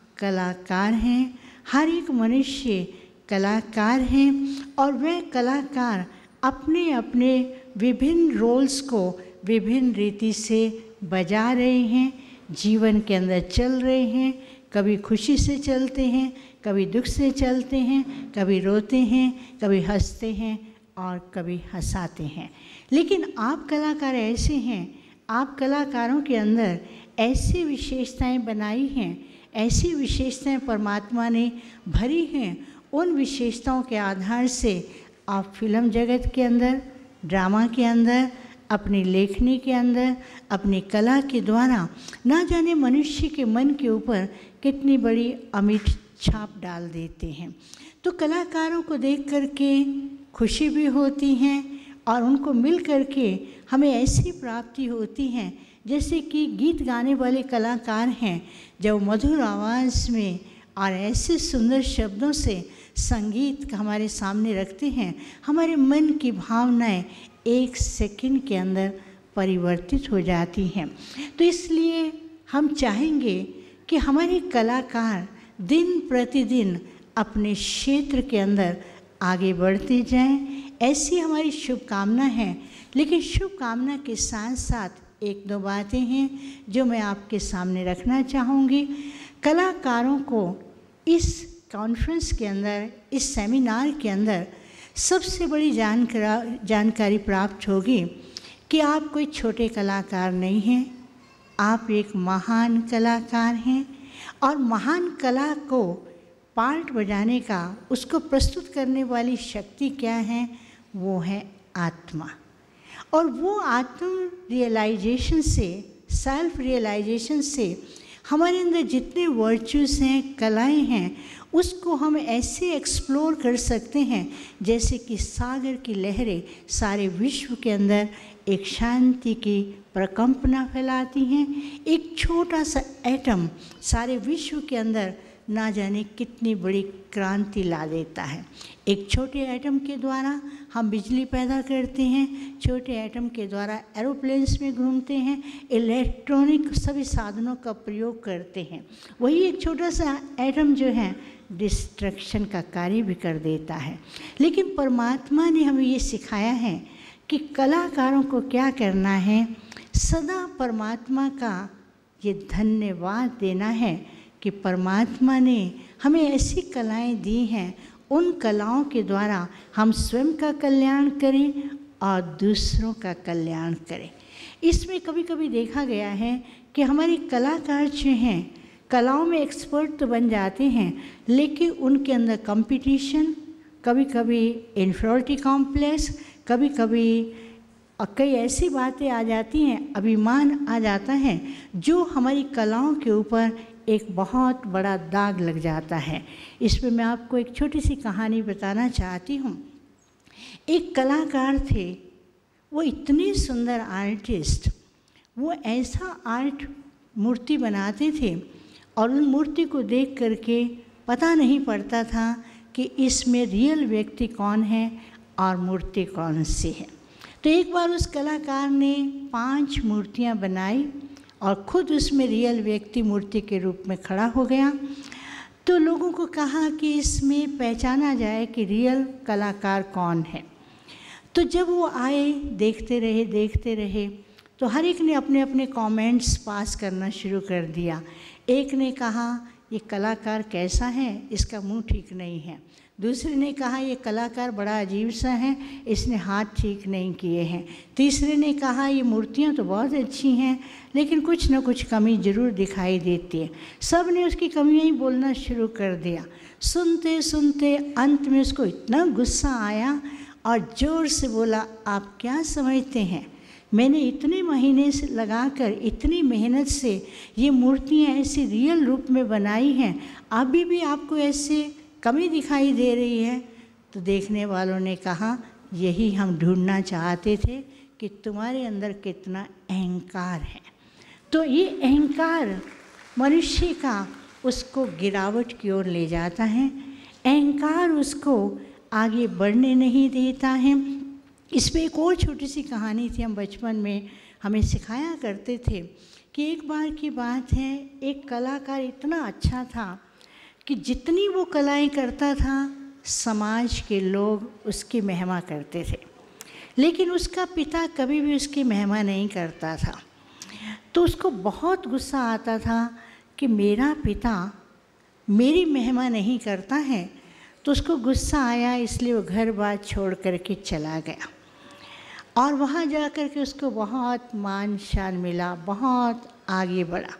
कलाकार है, हर एक मनुष्य कलाकार हैं और वह कलाकार अपने अपने विभिन्न रोल्स को विभिन्न रीति से बजा रहे हैं, जीवन के अंदर चल रहे हैं। कभी खुशी से चलते हैं, कभी दुख से चलते हैं, कभी रोते हैं, कभी हंसते हैं और कभी हंसाते हैं। लेकिन आप कलाकार ऐसे हैं, आप कलाकारों के अंदर ऐसी विशेषताएं बनाई हैं, ऐसी विशेषताएं परमात्मा ने भरी हैं। उन विशेषताओं के आधार से आप फिल्म जगत के अंदर, ड्रामा के अंदर, अपनी लेखनी के अंदर, अपनी कला के द्वारा ना जाने मनुष्य के मन के ऊपर कितनी बड़ी अमिट छाप डाल देते हैं। तो कलाकारों को देख करके खुशी भी होती हैं और उनको मिल करके हमें ऐसी प्राप्ति होती है जैसे कि गीत गाने वाले कलाकार हैं, जब मधुर आवाज़ में और ऐसे सुंदर शब्दों से संगीत हमारे सामने रखते हैं, हमारे मन की भावनाएं एक सेकंड के अंदर परिवर्तित हो जाती हैं। तो इसलिए हम चाहेंगे कि हमारे कलाकार दिन प्रतिदिन अपने क्षेत्र के अंदर आगे बढ़ते जाएं, ऐसी हमारी शुभकामना है। लेकिन शुभकामना के साथ साथ एक दो बातें हैं जो मैं आपके सामने रखना चाहूँगी। कलाकारों को इस कॉन्फ्रेंस के अंदर, इस सेमिनार के अंदर सबसे बड़ी जानकारी प्राप्त होगी कि आप कोई छोटे कलाकार नहीं हैं, आप एक महान कलाकार हैं। और महान कला को पार्ट बजाने का, उसको प्रस्तुत करने वाली शक्ति क्या है? वो है आत्मा। और वो आत्म रियलाइजेशन से, सेल्फ रियलाइजेशन से हमारे अंदर जितने वर्चूज़ हैं, कलाएं हैं, उसको हम ऐसे एक्सप्लोर कर सकते हैं जैसे कि सागर की लहरें सारे विश्व के अंदर एक शांति की प्रकंपना फैलाती हैं। एक छोटा सा एटम सारे विश्व के अंदर ना जाने कितनी बड़ी क्रांति ला देता है। एक छोटे एटम के द्वारा हम बिजली पैदा करते हैं, छोटे एटम के द्वारा एरोप्लेन्स में घूमते हैं, इलेक्ट्रॉनिक सभी साधनों का प्रयोग करते हैं। वही एक छोटा सा एटम जो है डिस्ट्रक्शन का कार्य भी कर देता है। लेकिन परमात्मा ने हमें ये सिखाया है कि कलाकारों को क्या करना है, सदा परमात्मा का ये धन्यवाद देना है कि परमात्मा ने हमें ऐसी कलाएं दी हैं, उन कलाओं के द्वारा हम स्वयं का कल्याण करें और दूसरों का कल्याण करें। इसमें कभी कभी देखा गया है कि हमारे कलाकार जो हैं कलाओं में एक्सपर्ट तो बन जाते हैं, लेकिन उनके अंदर कंपटीशन, कभी कभी इन्फीरियरिटी कॉम्प्लेक्स, कभी कभी और कई ऐसी बातें आ जाती हैं, अभिमान आ जाता है जो हमारी कलाओं के ऊपर एक बहुत बड़ा दाग लग जाता है। इस पर मैं आपको एक छोटी सी कहानी बताना चाहती हूँ। एक कलाकार थे, वो इतने सुंदर आर्टिस्ट, वो ऐसा आर्ट मूर्ति बनाते थे और उन मूर्ति को देख करके पता नहीं पड़ता था कि इसमें रियल व्यक्ति कौन है और मूर्ति कौन सी है। तो एक बार उस कलाकार ने 5 मूर्तियां बनाई और खुद उसमें रियल व्यक्ति मूर्ति के रूप में खड़ा हो गया। तो लोगों को कहा कि इसमें पहचाना जाए कि रियल कलाकार कौन है। तो जब वो आए, देखते रहे तो हर एक ने अपने अपने कमेंट्स पास करना शुरू कर दिया। एक ने कहा ये कलाकार कैसा है, इसका मुंह ठीक नहीं है। दूसरे ने कहा ये कलाकार बड़ा अजीब सा है, इसने हाथ ठीक नहीं किए हैं। तीसरे ने कहा ये मूर्तियाँ तो बहुत अच्छी हैं लेकिन कुछ न कुछ कमी ज़रूर दिखाई देती है। सब ने उसकी कमियाँ ही बोलना शुरू कर दिया। सुनते सुनते अंत में उसको इतना गुस्सा आया और ज़ोर से बोला, आप क्या समझते हैं, मैंने इतने महीने से लगाकर इतनी मेहनत से ये मूर्तियाँ ऐसी रियल रूप में बनाई हैं, अभी भी आपको ऐसे कमी दिखाई दे रही है। तो देखने वालों ने कहा यही हम ढूंढना चाहते थे कि तुम्हारे अंदर कितना अहंकार है। तो ये अहंकार मनुष्य का उसको गिरावट की ओर ले जाता है, अहंकार उसको आगे बढ़ने नहीं देता है। इस पे एक और छोटी सी कहानी थी, हम बचपन में हमें सिखाया करते थे कि एक बार की बात है, एक कलाकार इतना अच्छा था कि जितनी वो कलाएं करता था समाज के लोग उसकी महिमा करते थे, लेकिन उसका पिता कभी भी उसकी महिमा नहीं करता था। तो उसको बहुत गुस्सा आता था कि मेरा पिता मेरी महिमा नहीं करता है। तो उसको गुस्सा आया, इसलिए वो घर बार छोड़ करके चला गया और वहाँ जा कर के उसको बहुत मान शान मिला, बहुत आगे बढ़ा।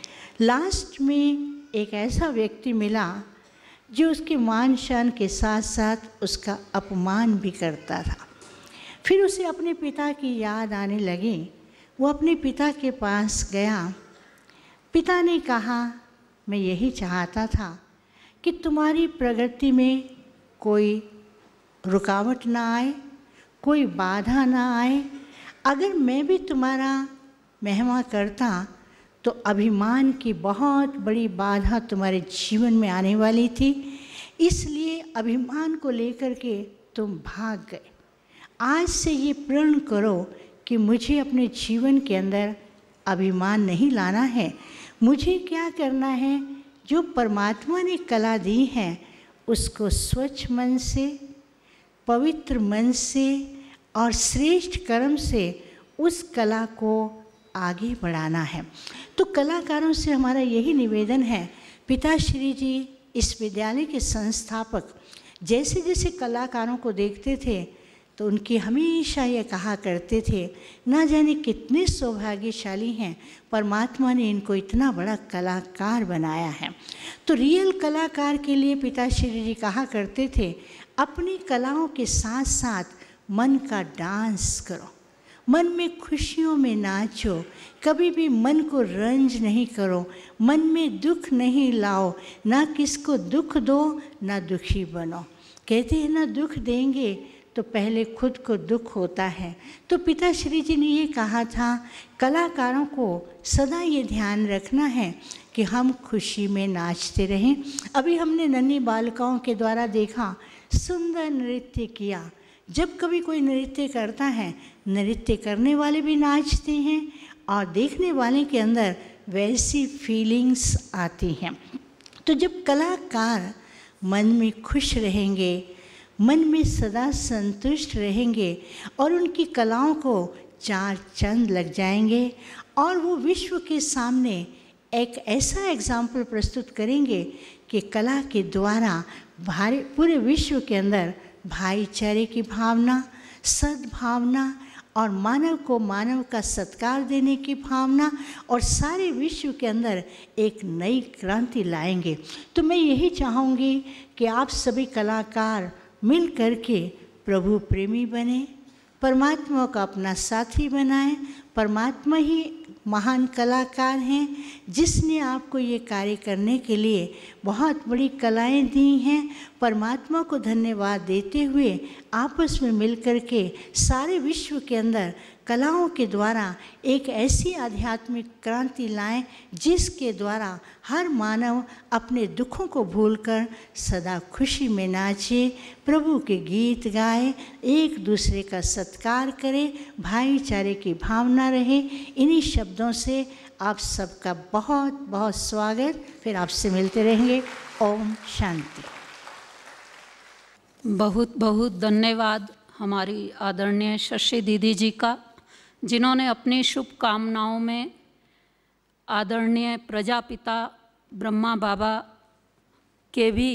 लास्ट में एक ऐसा व्यक्ति मिला जो उसके मान शान के साथ साथ उसका अपमान भी करता था। फिर उसे अपने पिता की याद आने लगी। वो अपने पिता के पास गया। पिता ने कहा, मैं यही चाहता था कि तुम्हारी प्रगति में कोई रुकावट ना आए, कोई बाधा ना आए। अगर मैं भी तुम्हारा महिमा करता तो अभिमान की बहुत बड़ी बाधा तुम्हारे जीवन में आने वाली थी, इसलिए अभिमान को लेकर के तुम भाग गए। आज से ये प्रण करो कि मुझे अपने जीवन के अंदर अभिमान नहीं लाना है। मुझे क्या करना है, जो परमात्मा ने कला दी है उसको स्वच्छ मन से, पवित्र मन से और श्रेष्ठ कर्म से उस कला को आगे बढ़ाना है। तो कलाकारों से हमारा यही निवेदन है। पिताश्री जी इस विद्यालय के संस्थापक जैसे जैसे कलाकारों को देखते थे तो उनकी हमेशा ये कहा करते थे, ना जाने कितने सौभाग्यशाली हैं, परमात्मा ने इनको इतना बड़ा कलाकार बनाया है। तो रियल कलाकार के लिए पिताश्री जी कहा करते थे, अपनी कलाओं के साथ साथ मन का डांस करो, मन में खुशियों में नाचो, कभी भी मन को रंज नहीं करो, मन में दुख नहीं लाओ, ना किसको दुख दो ना दुखी बनो। कहते हैं ना दुख देंगे तो पहले खुद को दुख होता है। तो पिताश्री जी ने ये कहा था, कलाकारों को सदा ये ध्यान रखना है कि हम खुशी में नाचते रहें। अभी हमने नन्ही बालिकाओं के द्वारा देखा, सुंदर नृत्य किया। जब कभी कोई नृत्य करता है, नृत्य करने वाले भी नाचते हैं और देखने वाले के अंदर वैसी फीलिंग्स आती हैं। तो जब कलाकार मन में खुश रहेंगे, मन में सदा संतुष्ट रहेंगे और उनकी कलाओं को 4 चांद लग जाएंगे और वो विश्व के सामने एक ऐसा एग्जाम्पल प्रस्तुत करेंगे कि कला के द्वारा पूरे विश्व के अंदर भाईचारे की भावना, सद्भावना और मानव को मानव का सत्कार देने की भावना और सारे विश्व के अंदर एक नई क्रांति लाएंगे। तो मैं यही चाहूँगी कि आप सभी कलाकार मिल करके प्रभु प्रेमी बने, परमात्मा को अपना साथी बनाएं। परमात्मा ही महान कलाकार हैं, जिसने आपको ये कार्य करने के लिए बहुत बड़ी कलाएं दी हैं। परमात्मा को धन्यवाद देते हुए आपस में मिलकर के सारे विश्व के अंदर कलाओं के द्वारा एक ऐसी आध्यात्मिक क्रांति लाएं, जिसके द्वारा हर मानव अपने दुखों को भूलकर सदा खुशी में नाचे, प्रभु के गीत गाए, एक दूसरे का सत्कार करे, भाईचारे की भावना रहे। इन्हीं शब्दों से आप सबका बहुत बहुत स्वागत। फिर आपसे मिलते रहेंगे। ओम शांति। बहुत बहुत धन्यवाद हमारी आदरणीय शशि दीदी जी का, जिन्होंने अपनी शुभकामनाओं में आदरणीय प्रजापिता ब्रह्मा बाबा के भी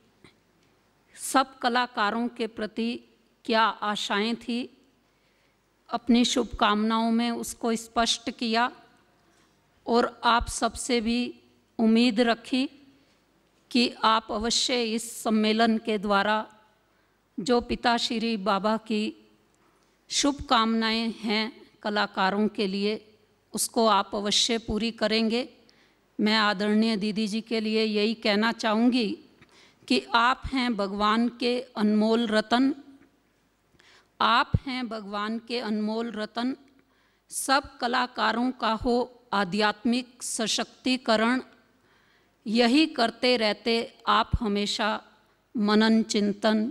सब कलाकारों के प्रति क्या आशाएं थी, अपनी शुभकामनाओं में उसको स्पष्ट किया और आप सबसे भी उम्मीद रखी कि आप अवश्य इस सम्मेलन के द्वारा जो पिता श्री बाबा की शुभकामनाएं हैं कलाकारों के लिए, उसको आप अवश्य पूरी करेंगे। मैं आदरणीय दीदी जी के लिए यही कहना चाहूँगी कि आप हैं भगवान के अनमोल रतन, आप हैं भगवान के अनमोल रतन। सब कलाकारों का हो आध्यात्मिक सशक्तिकरण, यही करते रहते आप हमेशा मनन चिंतन।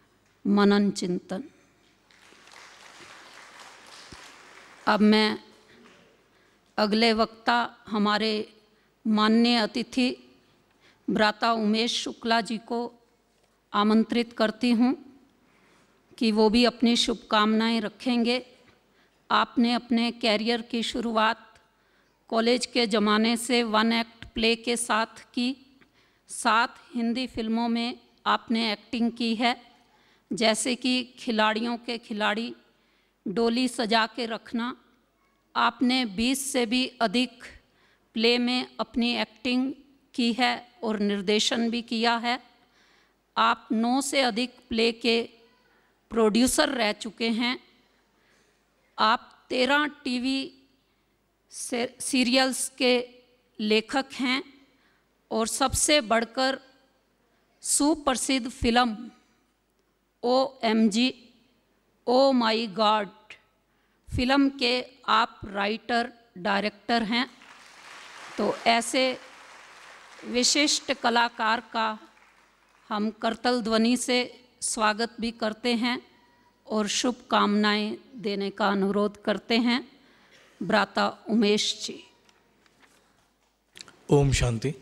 अब मैं अगले वक्ता हमारे माननीय अतिथि भ्राता उमेश शुक्ला जी को आमंत्रित करती हूँ कि वो भी अपनी शुभकामनाएं रखेंगे। आपने अपने कैरियर की शुरुआत कॉलेज के ज़माने से 1 एक्ट प्ले के साथ की। 7 हिंदी फिल्मों में आपने एक्टिंग की है, जैसे कि खिलाड़ियों के खिलाड़ी, डोली सजा के रखना। आपने 20 से भी अधिक प्ले में अपनी एक्टिंग की है और निर्देशन भी किया है। आप 9 से अधिक प्ले के प्रोड्यूसर रह चुके हैं। आप 13 टीवी सीरियल्स के लेखक हैं और सबसे बढ़कर सुप्रसिद्ध film OMG oh my God film के आप राइटर डायरेक्टर हैं। तो ऐसे विशिष्ट कलाकार का हम करतल ध्वनि से स्वागत भी करते हैं और शुभकामनाएं देने का अनुरोध करते हैं। भ्राता उमेश जी। ओम शांति।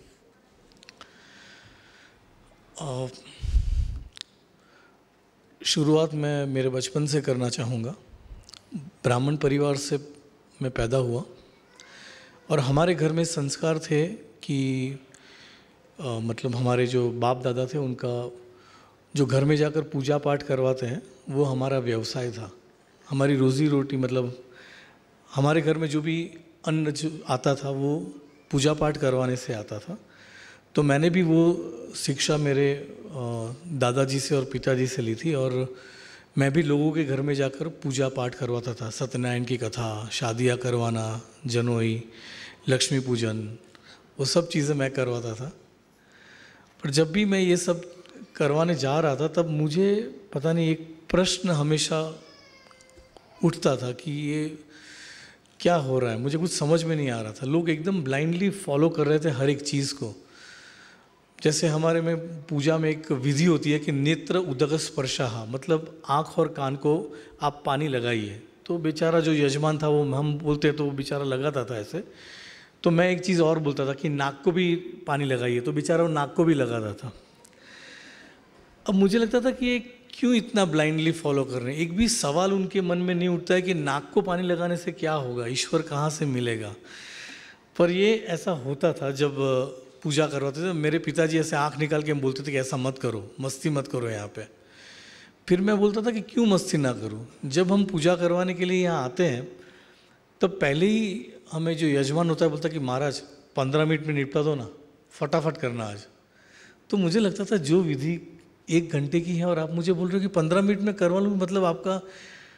शुरुआत मैं मेरे बचपन से करना चाहूँगा। ब्राह्मण परिवार से मैं पैदा हुआ और हमारे घर में संस्कार थे कि मतलब हमारे जो बाप दादा थे, उनका जो घर में जाकर पूजा पाठ करवाते हैं वो हमारा व्यवसाय था, हमारी रोज़ी रोटी। मतलब हमारे घर में जो भी अन्न जो आता था वो पूजा पाठ करवाने से आता था। तो मैंने भी वो शिक्षा मेरे दादाजी से और पिताजी से ली थी और मैं भी लोगों के घर में जाकर पूजा पाठ करवाता था। सत्यनारायण की कथा, शादियाँ करवाना, जनोई, लक्ष्मी पूजन, वो सब चीज़ें मैं करवाता था। पर जब भी मैं ये सब करवाने जा रहा था तब मुझे पता नहीं एक प्रश्न हमेशा उठता था कि ये क्या हो रहा है, मुझे कुछ समझ में नहीं आ रहा था। लोग एकदम ब्लाइंडली फॉलो कर रहे थे हर एक चीज़ को। जैसे हमारे में पूजा में एक विधि होती है कि नेत्र उदक स्पर्शः, मतलब आँख और कान को आप पानी लगाइए। तो बेचारा जो यजमान था वो हम बोलते तो वो बेचारा लगाता था ऐसे। तो मैं एक चीज़ और बोलता था कि नाक को भी पानी लगाइए, तो बेचारा वो नाक को भी लगाता था। अब मुझे लगता था कि ये क्यों इतना ब्लाइंडली फॉलो कर रहे हैं। एक भी सवाल उनके मन में नहीं उठता है कि नाक को पानी लगाने से क्या होगा, ईश्वर कहाँ से मिलेगा। पर ये ऐसा होता था जब पूजा करवाते थे। मेरे पिताजी ऐसे आंख निकाल के हम बोलते थे कि ऐसा मत करो, मस्ती मत करो यहाँ पे। फिर मैं बोलता था कि क्यों मस्ती ना करूँ। जब हम पूजा करवाने के लिए यहाँ आते हैं तब पहले ही हमें जो यजमान होता है बोलता कि महाराज 15 मिनट में निपटा दो ना, फटाफट करना आज। तो मुझे लगता था जो विधि 1 घंटे की है और आप मुझे बोल रहे हो कि 15 मिनट में करवा लूँ, मतलब आपका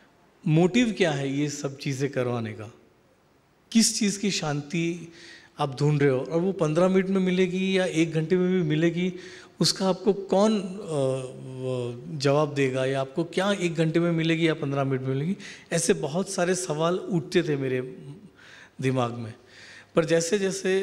मोटिव क्या है ये सब चीज़ें करवाने का, किस चीज़ की शांति आप ढूंढ रहे हो, और वो 15 मिनट में मिलेगी या 1 घंटे में भी मिलेगी, उसका आपको कौन जवाब देगा, या आपको क्या 1 घंटे में मिलेगी या 15 मिनट में मिलेगी। ऐसे बहुत सारे सवाल उठते थे मेरे दिमाग में। पर जैसे जैसे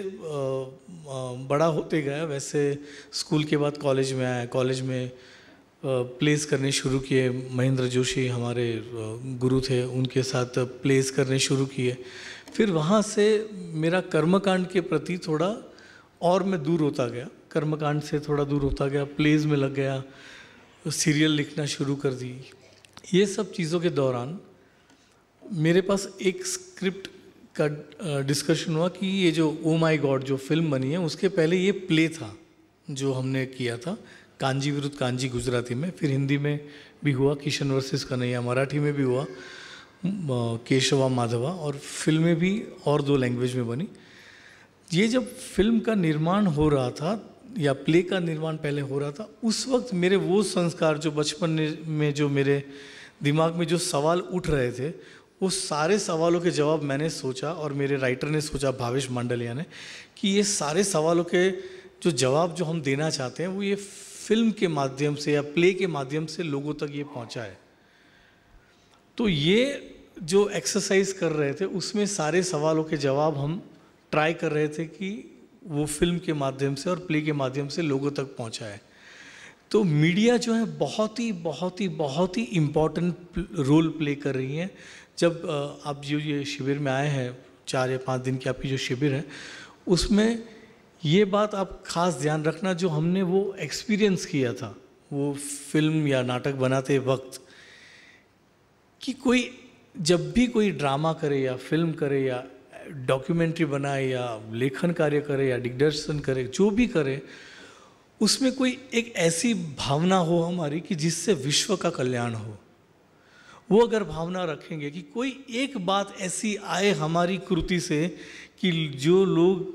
बड़ा होते गया वैसे स्कूल के बाद कॉलेज में आया, कॉलेज में प्लेस करने शुरू किए। महेंद्र जोशी हमारे गुरु थे, उनके साथ प्लेस करने शुरू किए। फिर वहाँ से मेरा कर्मकांड के प्रति थोड़ा और मैं दूर होता गया, कर्मकांड से थोड़ा दूर होता गया, प्लेस में लग गया, सीरियल लिखना शुरू कर दी। ये सब चीज़ों के दौरान मेरे पास एक स्क्रिप्ट का डिस्कशन हुआ कि ये जो ओ माय गॉड जो फिल्म बनी है उसके पहले ये प्ले था जो हमने किया था, कांजी विरुद्ध कांजी गुजराती में, फिर हिंदी में भी हुआ, किशन वर्सेस कन्हैया मराठी में भी हुआ, केशवा माधवा, और फिल्में भी और 2 लैंग्वेज में बनी। ये जब फिल्म का निर्माण हो रहा था या प्ले का निर्माण पहले हो रहा था, उस वक्त मेरे वो संस्कार जो बचपन में जो मेरे दिमाग में जो सवाल उठ रहे थे, वो सारे सवालों के जवाब मैंने सोचा और मेरे राइटर ने सोचा, भावेश मांडलिया ने, कि ये सारे सवालों के जो जवाब जो हम देना चाहते हैं वो ये फिल्म के माध्यम से या प्ले के माध्यम से लोगों तक ये पहुंचा है। तो ये जो एक्सरसाइज कर रहे थे उसमें सारे सवालों के जवाब हम ट्राई कर रहे थे कि वो फिल्म के माध्यम से और प्ले के माध्यम से लोगों तक पहुंचा है। तो मीडिया जो है बहुत ही इम्पॉर्टेंट रोल प्ले कर रही है। जब आप जो ये शिविर में आए हैं, 4 या 5 दिन की आपकी जो शिविर है, उसमें ये बात आप खास ध्यान रखना, जो हमने वो एक्सपीरियंस किया था वो फिल्म या नाटक बनाते वक्त, कि कोई जब भी कोई ड्रामा करे या फिल्म करे या डॉक्यूमेंट्री बनाए या लेखन कार्य करे या दिग्दर्शन करे, जो भी करे, उसमें कोई एक ऐसी भावना हो हमारी कि जिससे विश्व का कल्याण हो। वो अगर भावना रखेंगे कि कोई एक बात ऐसी आए हमारी कृति से कि जो लोग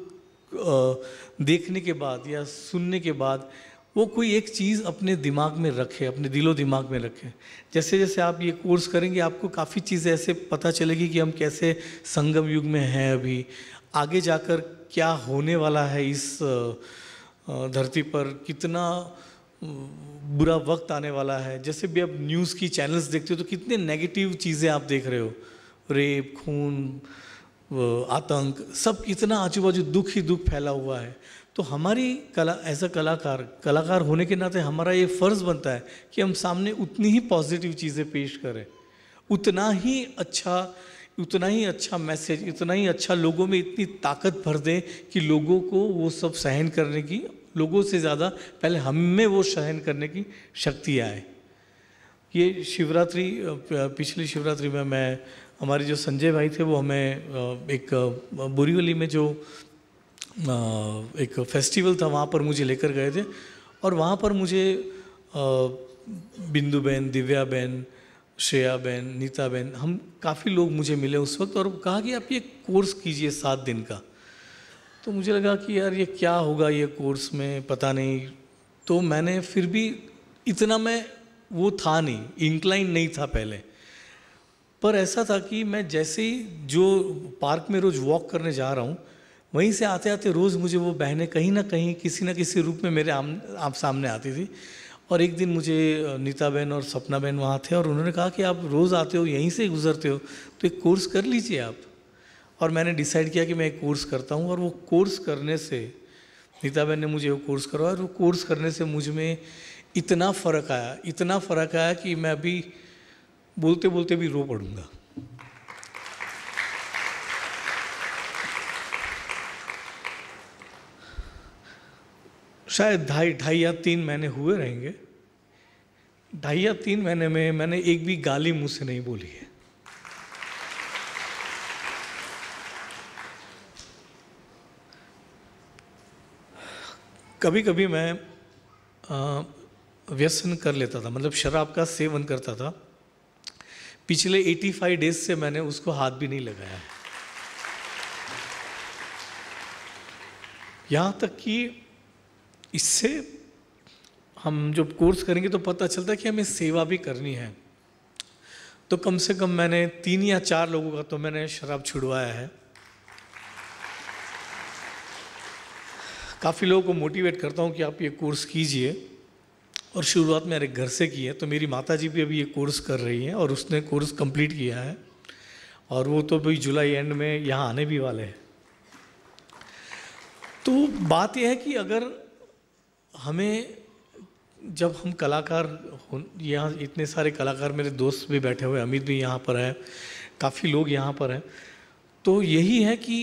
देखने के बाद या सुनने के बाद वो कोई एक चीज़ अपने दिमाग में रखे, अपने दिलो दिमाग में रखे। जैसे जैसे आप ये कोर्स करेंगे आपको काफ़ी चीज़ें ऐसे पता चलेगी कि हम कैसे संगम युग में हैं, अभी आगे जाकर क्या होने वाला है, इस धरती पर कितना बुरा वक्त आने वाला है। जैसे भी आप न्यूज़ की चैनल्स देखते हो तो कितने नेगेटिव चीज़ें आप देख रहे हो, रेप, खून, आतंक, सब कितना आजू बाजू दुख ही दुख फैला हुआ है। तो हमारी कला, एज अ कलाकार होने के नाते हमारा ये फ़र्ज़ बनता है कि हम सामने उतनी ही पॉजिटिव चीज़ें पेश करें, उतना ही अच्छा मैसेज, इतना ही अच्छा लोगों में इतनी ताकत भर दें कि लोगों को वो सब सहन करने की, लोगों से ज़्यादा पहले हम में वो सहन करने की शक्ति आए। ये शिवरात्रि, पिछली शिवरात्रि में मैं, हमारे जो संजय भाई थे वो हमें एक बोरीवली में जो एक फेस्टिवल था वहाँ पर मुझे लेकर गए थे, और वहाँ पर मुझे बिंदु बहन, दिव्या बहन, श्रेया बहन, नीता बहन, हम काफ़ी लोग मुझे मिले उस वक्त, और कहा कि आप ये कोर्स कीजिए 7 दिन का। तो मुझे लगा कि यार ये क्या होगा ये कोर्स में, पता नहीं। तो मैंने फिर भी इतना, मैं वो था नहीं, इंक्लाइन नहीं था पहले, पर ऐसा था कि मैं जैसे ही जो पार्क में रोज़ वॉक करने जा रहा हूँ, वहीं से आते आते रोज़ मुझे वो बहनें कहीं ना कहीं किसी न किसी रूप में मेरे आप सामने आती थी। और एक दिन मुझे नीता बहन और सपना बहन वहाँ थे, और उन्होंने कहा कि आप रोज़ आते हो, यहीं से गुजरते हो, तो एक कोर्स कर लीजिए आप। और मैंने डिसाइड किया कि मैं एक कोर्स करता हूँ, और वो कोर्स करने से, नीता बहन ने मुझे वो कोर्स करवाया, और वो कोर्स करने से मुझ में इतना फ़र्क आया कि मैं अभी बोलते बोलते भी रो पड़ूंगा। शायद 2.5 या 3 महीने हुए रहेंगे। 2.5 या 3 महीने में मैंने एक भी गाली मुँह से नहीं बोली है। कभी कभी मैं व्यसन कर लेता था, मतलब शराब का सेवन करता था। पिछले 85 डेज से मैंने उसको हाथ भी नहीं लगाया। यहाँ तक कि इससे हम जब कोर्स करेंगे तो पता चलता है कि हमें सेवा भी करनी है। तो कम से कम मैंने 3 या 4 लोगों का तो मैंने शराब छुड़वाया है। काफ़ी लोगों को मोटिवेट करता हूँ कि आप ये कोर्स कीजिए, और शुरुआत मेरे घर से की है। तो मेरी माता जी भी अभी ये कोर्स कर रही हैं और उसने कोर्स कंप्लीट किया है, और वो तो भाई जुलाई एंड में यहाँ आने भी वाले हैं। तो बात यह है कि अगर हमें, जब हम कलाकार, यहाँ इतने सारे कलाकार, मेरे दोस्त भी बैठे हुए, अमित भी यहाँ पर है, काफ़ी लोग यहाँ पर हैं, तो यही है कि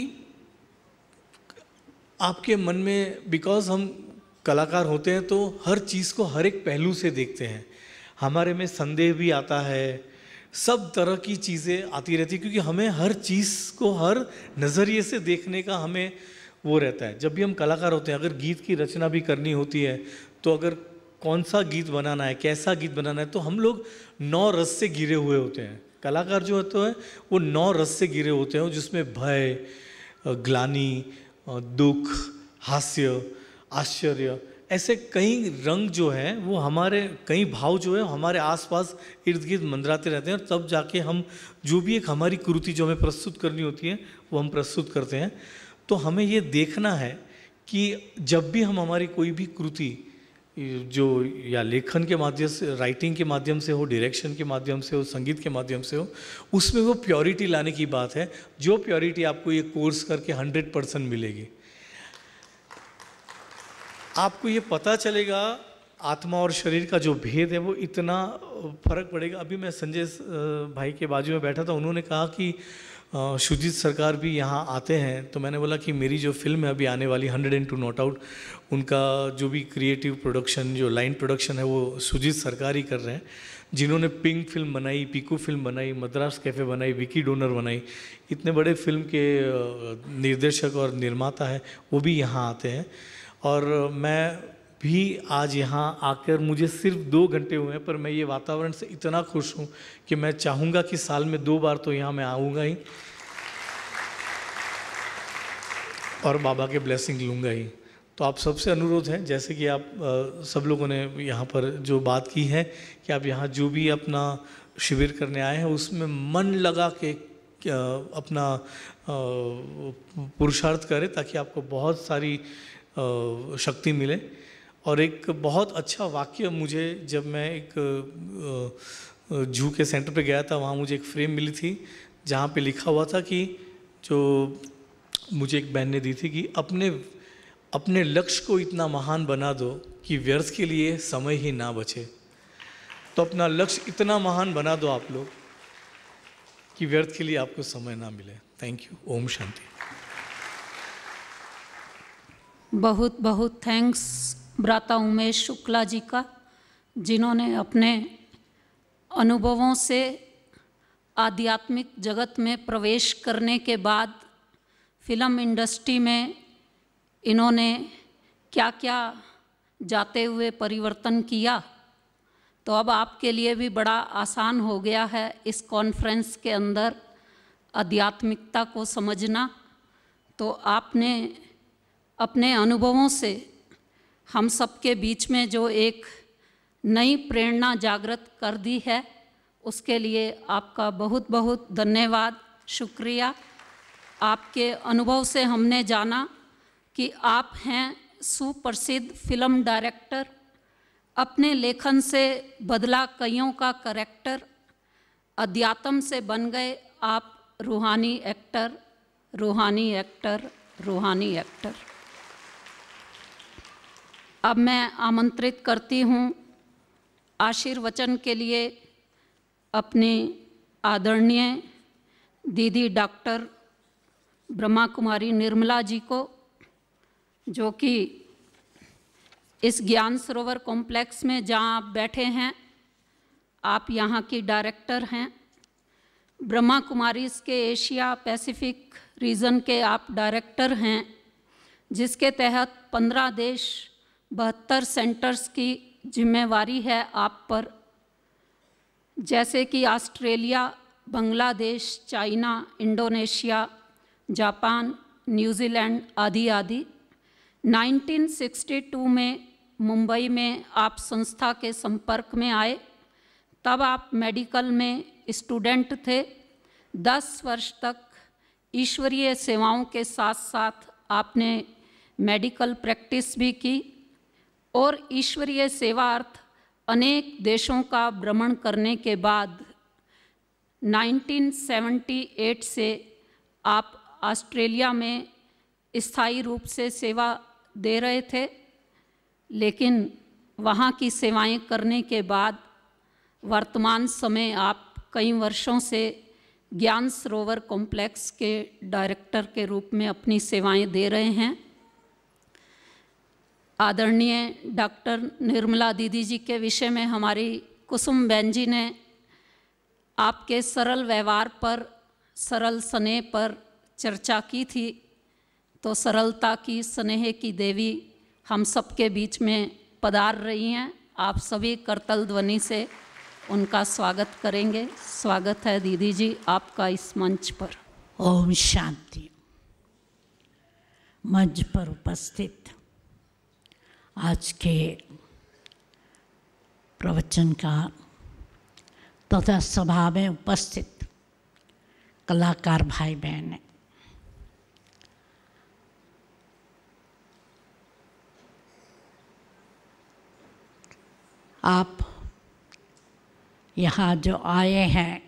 आपके मन में, बिकॉज हम कलाकार होते हैं तो हर चीज़ को हर एक पहलू से देखते हैं, हमारे में संदेह भी आता है, सब तरह की चीज़ें आती रहती, क्योंकि हमें हर चीज़ को हर नज़रिए से देखने का हमें वो रहता है। जब भी हम कलाकार होते हैं, अगर गीत की रचना भी करनी होती है, तो अगर कौन सा गीत बनाना है, कैसा गीत बनाना है, तो हम लोग 9 रस से घिरे हुए होते हैं। कलाकार जो होते हैं वो 9 रस से घिरे होते हैं, जिसमें भय, ग्लानि, दुख, हास्य, आश्चर्य, ऐसे कई रंग जो हैं वो हमारे, कई भाव जो है हमारे आसपास इर्द गिर्द मंडराते रहते हैं, और तब जाके हम जो भी एक हमारी कृति जो हमें प्रस्तुत करनी होती है वो हम प्रस्तुत करते हैं। तो हमें ये देखना है कि जब भी हम हमारी कोई भी कृति जो या लेखन के माध्यम से, राइटिंग के माध्यम से हो, डायरेक्शन के माध्यम से हो, संगीत के माध्यम से हो, उसमें वो प्योरिटी लाने की बात है, जो प्योरिटी आपको ये कोर्स करके 100% मिलेगी। आपको ये पता चलेगा आत्मा और शरीर का जो भेद है वो इतना फर्क पड़ेगा। अभी मैं संजय भाई के बाजू में बैठा था, उन्होंने कहा कि सुजीत सरकार भी यहाँ आते हैं, तो मैंने बोला कि मेरी जो फिल्म है अभी आने वाली 102 नॉट आउट, उनका जो भी क्रिएटिव प्रोडक्शन, जो लाइन प्रोडक्शन है वो सुजीत सरकार ही कर रहे हैं, जिन्होंने पिंक फिल्म बनाई, पीकू फिल्म बनाई, मद्रास कैफ़े बनाई, विकी डोनर बनाई, इतने बड़े फिल्म के निर्देशक और निर्माता है, वो भी यहाँ आते हैं। और मैं भी आज यहाँ आकर, मुझे सिर्फ 2 घंटे हुए हैं, पर मैं ये वातावरण से इतना खुश हूँ कि मैं चाहूँगा कि साल में 2 बार तो यहाँ मैं आऊँगा ही, और बाबा के ब्लेसिंग लूँगा ही। तो आप सबसे अनुरोध है, जैसे कि आप सब लोगों ने यहाँ पर जो बात की है, कि आप यहाँ जो भी अपना शिविर करने आए हैं उसमें मन लगा के अपना पुरुषार्थ करें, ताकि आपको बहुत सारी शक्ति मिले। और एक बहुत अच्छा वाक्य मुझे, जब मैं एक जू के सेंटर पे गया था, वहाँ मुझे एक फ्रेम मिली थी जहाँ पे लिखा हुआ था कि, जो मुझे एक बहन ने दी थी, कि अपने लक्ष्य को इतना महान बना दो कि व्यर्थ के लिए समय ही ना बचे। तो अपना लक्ष्य इतना महान बना दो आप लोग कि व्यर्थ के लिए आपको समय ना मिले। Thank you. ओम शांति। बहुत बहुत थैंक्स भ्राता उमेश शुक्ला जी का, जिन्होंने अपने अनुभवों से आध्यात्मिक जगत में प्रवेश करने के बाद फिल्म इंडस्ट्री में इन्होंने क्या क्या जाते हुए परिवर्तन किया। तो अब आपके लिए भी बड़ा आसान हो गया है इस कॉन्फ्रेंस के अंदर आध्यात्मिकता को समझना। तो आपने अपने अनुभवों से हम सबके बीच में जो एक नई प्रेरणा जागृत कर दी है, उसके लिए आपका बहुत बहुत धन्यवाद, शुक्रिया। आपके अनुभव से हमने जाना कि आप हैं सुप्रसिद्ध फिल्म डायरेक्टर, अपने लेखन से बदला कईयों का करैक्टर, अध्यात्म से बन गए आप रूहानी एक्टर, रूहानी एक्टर, रूहानी एक्टर। अब मैं आमंत्रित करती हूँ आशीर्वचन के लिए अपनी आदरणीय दीदी डॉक्टर ब्रह्मा कुमारी निर्मला जी को, जो कि इस ज्ञान सरोवर कॉम्प्लेक्स में जहाँ आप बैठे हैं, आप यहाँ की डायरेक्टर हैं। ब्रह्मा कुमारीज के एशिया पैसिफिक रीजन के आप डायरेक्टर हैं, जिसके तहत 15 देश 72 सेंटर्स की जिम्मेवारी है आप पर, जैसे कि Australia, Bangladesh, China, Indonesia, Japan, New Zealand आदि आदि। 1962 में मुंबई में आप संस्था के संपर्क में आए, तब आप मेडिकल में स्टूडेंट थे। 10 वर्ष तक ईश्वरीय सेवाओं के साथ साथ आपने मेडिकल प्रैक्टिस भी की और ईश्वरीय सेवार्थ अनेक देशों का भ्रमण करने के बाद 1978 से आप ऑस्ट्रेलिया में स्थायी रूप से सेवा दे रहे थे, लेकिन वहाँ की सेवाएं करने के बाद वर्तमान समय आप कई वर्षों से ज्ञान सरोवर कॉम्प्लेक्स के डायरेक्टर के रूप में अपनी सेवाएं दे रहे हैं। आदरणीय डॉक्टर निर्मला दीदी जी के विषय में हमारी कुसुम बहन जी ने आपके सरल व्यवहार पर, सरल स्नेह पर चर्चा की थी, तो सरलता की, स्नेह की देवी हम सबके बीच में पधार रही हैं। आप सभी करतल ध्वनि से उनका स्वागत करेंगे। स्वागत है दीदी जी आपका इस मंच पर। ओम शांति। मंच पर उपस्थित आज के प्रवचन का तथा सभा में उपस्थित कलाकार भाई बहन, आप यहाँ जो आए हैं,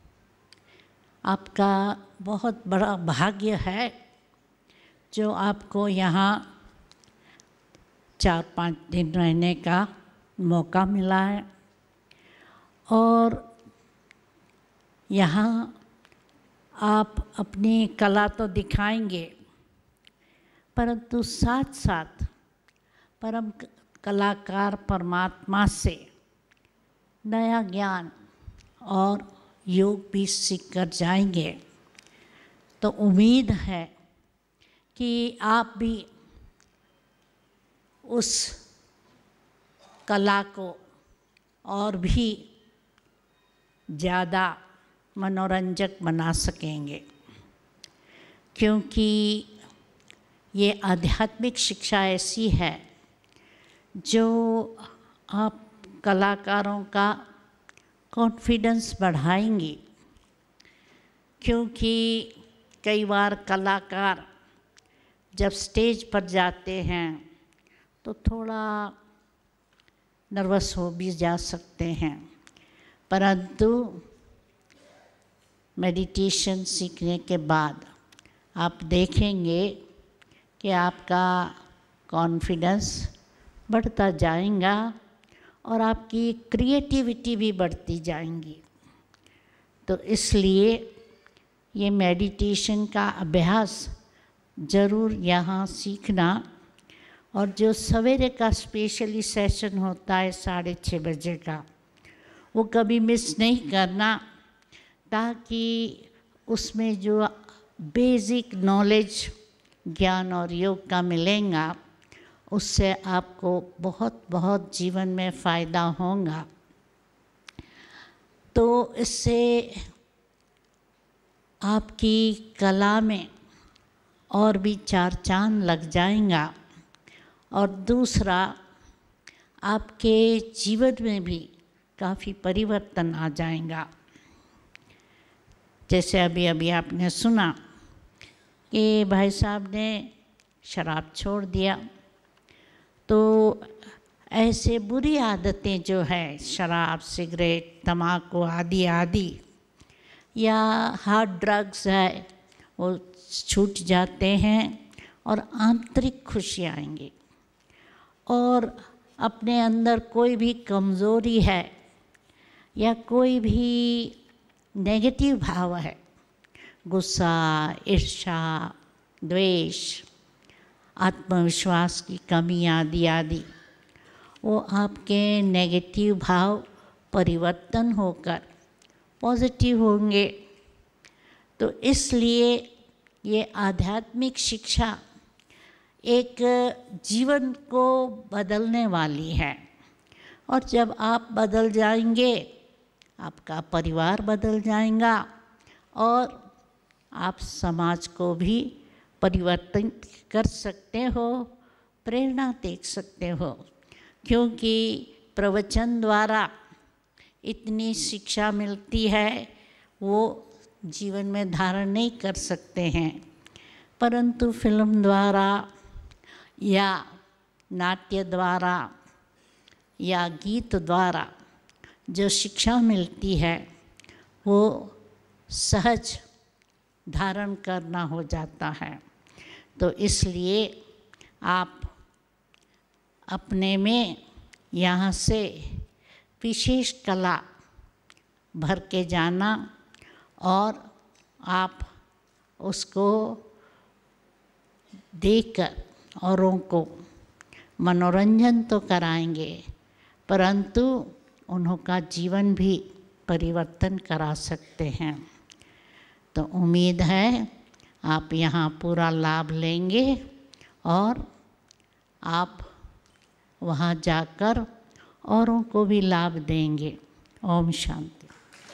आपका बहुत बड़ा भाग्य है जो आपको यहाँ 4-5 दिन रहने का मौका मिला है। और यहाँ आप अपनी कला तो दिखाएंगे, परंतु साथ साथ परम कलाकार परमात्मा से नया ज्ञान और योग भी सीख कर जाएंगे। तो उम्मीद है कि आप भी उस कला को और भी ज़्यादा मनोरंजक बना सकेंगे, क्योंकि ये आध्यात्मिक शिक्षा ऐसी है जो आप कलाकारों का कॉन्फिडेंस बढ़ाएंगी। क्योंकि कई बार कलाकार जब स्टेज पर जाते हैं तो थोड़ा नर्वस हो भी जा सकते हैं, परंतु मेडिटेशन सीखने के बाद आप देखेंगे कि आपका कॉन्फिडेंस बढ़ता जाएगा और आपकी क्रिएटिविटी भी बढ़ती जाएंगी। तो इसलिए ये मेडिटेशन का अभ्यास ज़रूर यहाँ सीखना, और जो सवेरे का स्पेशली सेशन होता है 6:30 बजे का, वो कभी मिस नहीं करना, ताकि उसमें जो बेसिक नॉलेज ज्ञान और योग का मिलेगा उससे आपको बहुत बहुत जीवन में फ़ायदा होगा। तो इससे आपकी कला में और भी 4 चांद लग जाएगा, और दूसरा आपके जीवन में भी काफ़ी परिवर्तन आ जाएगा। जैसे अभी अभी आपने सुना कि भाई साहब ने शराब छोड़ दिया, तो ऐसे बुरी आदतें जो है शराब, सिगरेट, तम्बाकू आदि आदि, या हार्ड ड्रग्स है, वो छूट जाते हैं और आंतरिक खुशी आएंगी। और अपने अंदर कोई भी कमज़ोरी है या कोई भी नेगेटिव भाव है, गुस्सा, ईर्ष्या, द्वेष, आत्मविश्वास की कमी आदि आदि, वो आपके नेगेटिव भाव परिवर्तन होकर पॉजिटिव होंगे। तो इसलिए ये आध्यात्मिक शिक्षा एक जीवन को बदलने वाली है, और जब आप बदल जाएंगे आपका परिवार बदल जाएगा और आप समाज को भी परिवर्तन कर सकते हो, प्रेरणा दे सकते हो। क्योंकि प्रवचन द्वारा इतनी शिक्षा मिलती है वो जीवन में धारण नहीं कर सकते हैं, परंतु फिल्म द्वारा या नाट्य द्वारा या गीत द्वारा जो शिक्षा मिलती है वो सहज धारण करना हो जाता है। तो इसलिए आप अपने में यहाँ से विशेष कला भर के जाना और आप उसको देखकर औरों को मनोरंजन तो कराएंगे, परंतु उनका जीवन भी परिवर्तन करा सकते हैं। तो उम्मीद है आप यहाँ पूरा लाभ लेंगे और आप वहाँ जाकर औरों को भी लाभ देंगे। ओम शांति।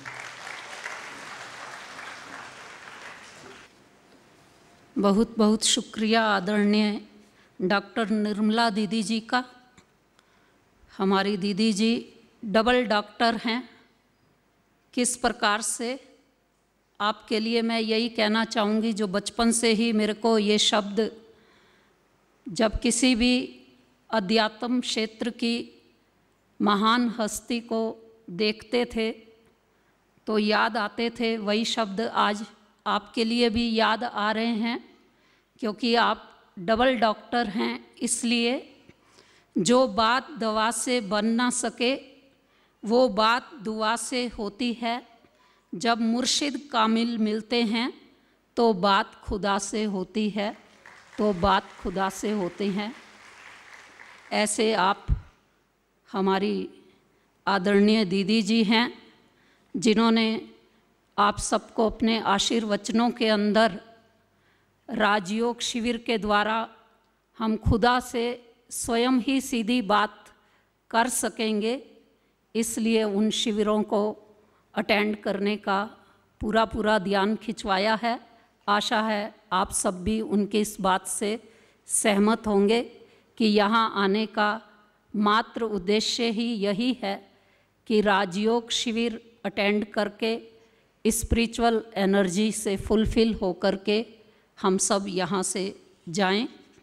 बहुत बहुत शुक्रिया आदरणीय डॉक्टर निर्मला दीदी जी का। हमारी दीदी जी डबल डॉक्टर हैं। किस प्रकार से, आपके लिए मैं यही कहना चाहूँगी, जो बचपन से ही मेरे को ये शब्द जब किसी भी अध्यात्म क्षेत्र की महान हस्ती को देखते थे तो याद आते थे, वही शब्द आज आपके लिए भी याद आ रहे हैं, क्योंकि आप डबल डॉक्टर हैं। इसलिए जो बात दवा से बन ना सके वो बात दुआ से होती है। जब मुर्शिद कामिल मिलते हैं तो बात खुदा से होती है, तो बात खुदा से होती है। ऐसे आप हमारी आदरणीय दीदी जी हैं, जिन्होंने आप सबको अपने आशीर्वचनों के अंदर राजयोग शिविर के द्वारा हम खुदा से स्वयं ही सीधी बात कर सकेंगे, इसलिए उन शिविरों को अटेंड करने का पूरा ध्यान खिंचवाया है। आशा है आप सब भी उनकी इस बात से सहमत होंगे कि यहाँ आने का मात्र उद्देश्य ही यही है कि राजयोग शिविर अटेंड करके स्पिरिचुअल एनर्जी से फुलफिल होकर के हम सब यहाँ से जाएं।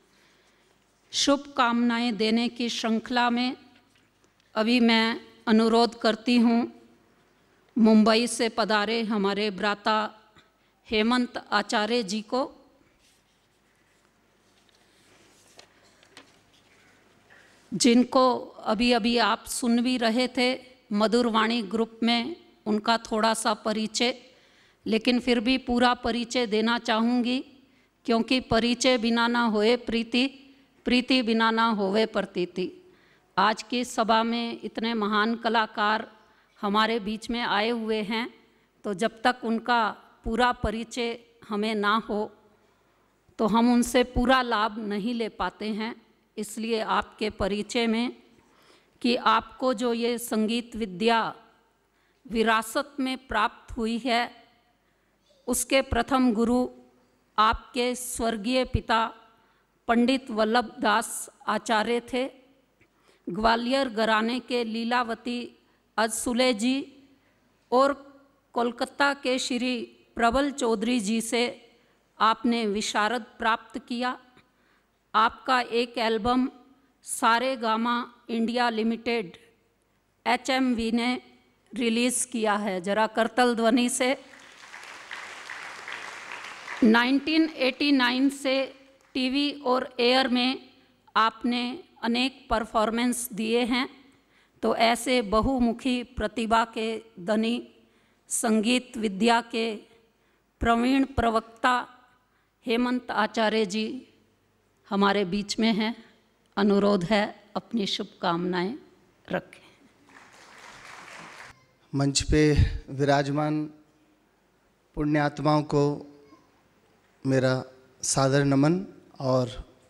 शुभकामनाएं देने की श्रृंखला में अभी मैं अनुरोध करती हूँ मुंबई से पधारे हमारे भ्राता हेमंत आचार्य जी को। जिनको अभी अभी आप सुन भी रहे थे मधुरवाणी ग्रुप में, उनका थोड़ा सा परिचय, लेकिन फिर भी पूरा परिचय देना चाहूँगी, क्योंकि परिचय बिना ना होए प्रीति, प्रीति बिना ना होवे प्रतीति। आज की सभा में इतने महान कलाकार हमारे बीच में आए हुए हैं, तो जब तक उनका पूरा परिचय हमें ना हो तो हम उनसे पूरा लाभ नहीं ले पाते हैं। इसलिए आपके परिचय में कि आपको जो ये संगीत विद्या विरासत में प्राप्त हुई है, उसके प्रथम गुरु आपके स्वर्गीय पिता पंडित वल्लभ दास आचार्य थे। ग्वालियर घराने के लीलावती अजसुले जी और कोलकाता के श्री प्रबल चौधरी जी से आपने विशारद प्राप्त किया। आपका एक album Saregama India limited HMV ने रिलीज़ किया है। जरा करतल ध्वनि से। 1989 से टीवी और एयर में आपने अनेक परफॉर्मेंस दिए हैं। तो ऐसे बहुमुखी प्रतिभा के धनी संगीत विद्या के प्रवीण प्रवक्ता हेमंत आचार्य जी हमारे बीच में हैं। अनुरोध है अपनी शुभकामनाएं रखें। मंच पे विराजमान पुण्यात्माओं को मेरा सादर नमन। और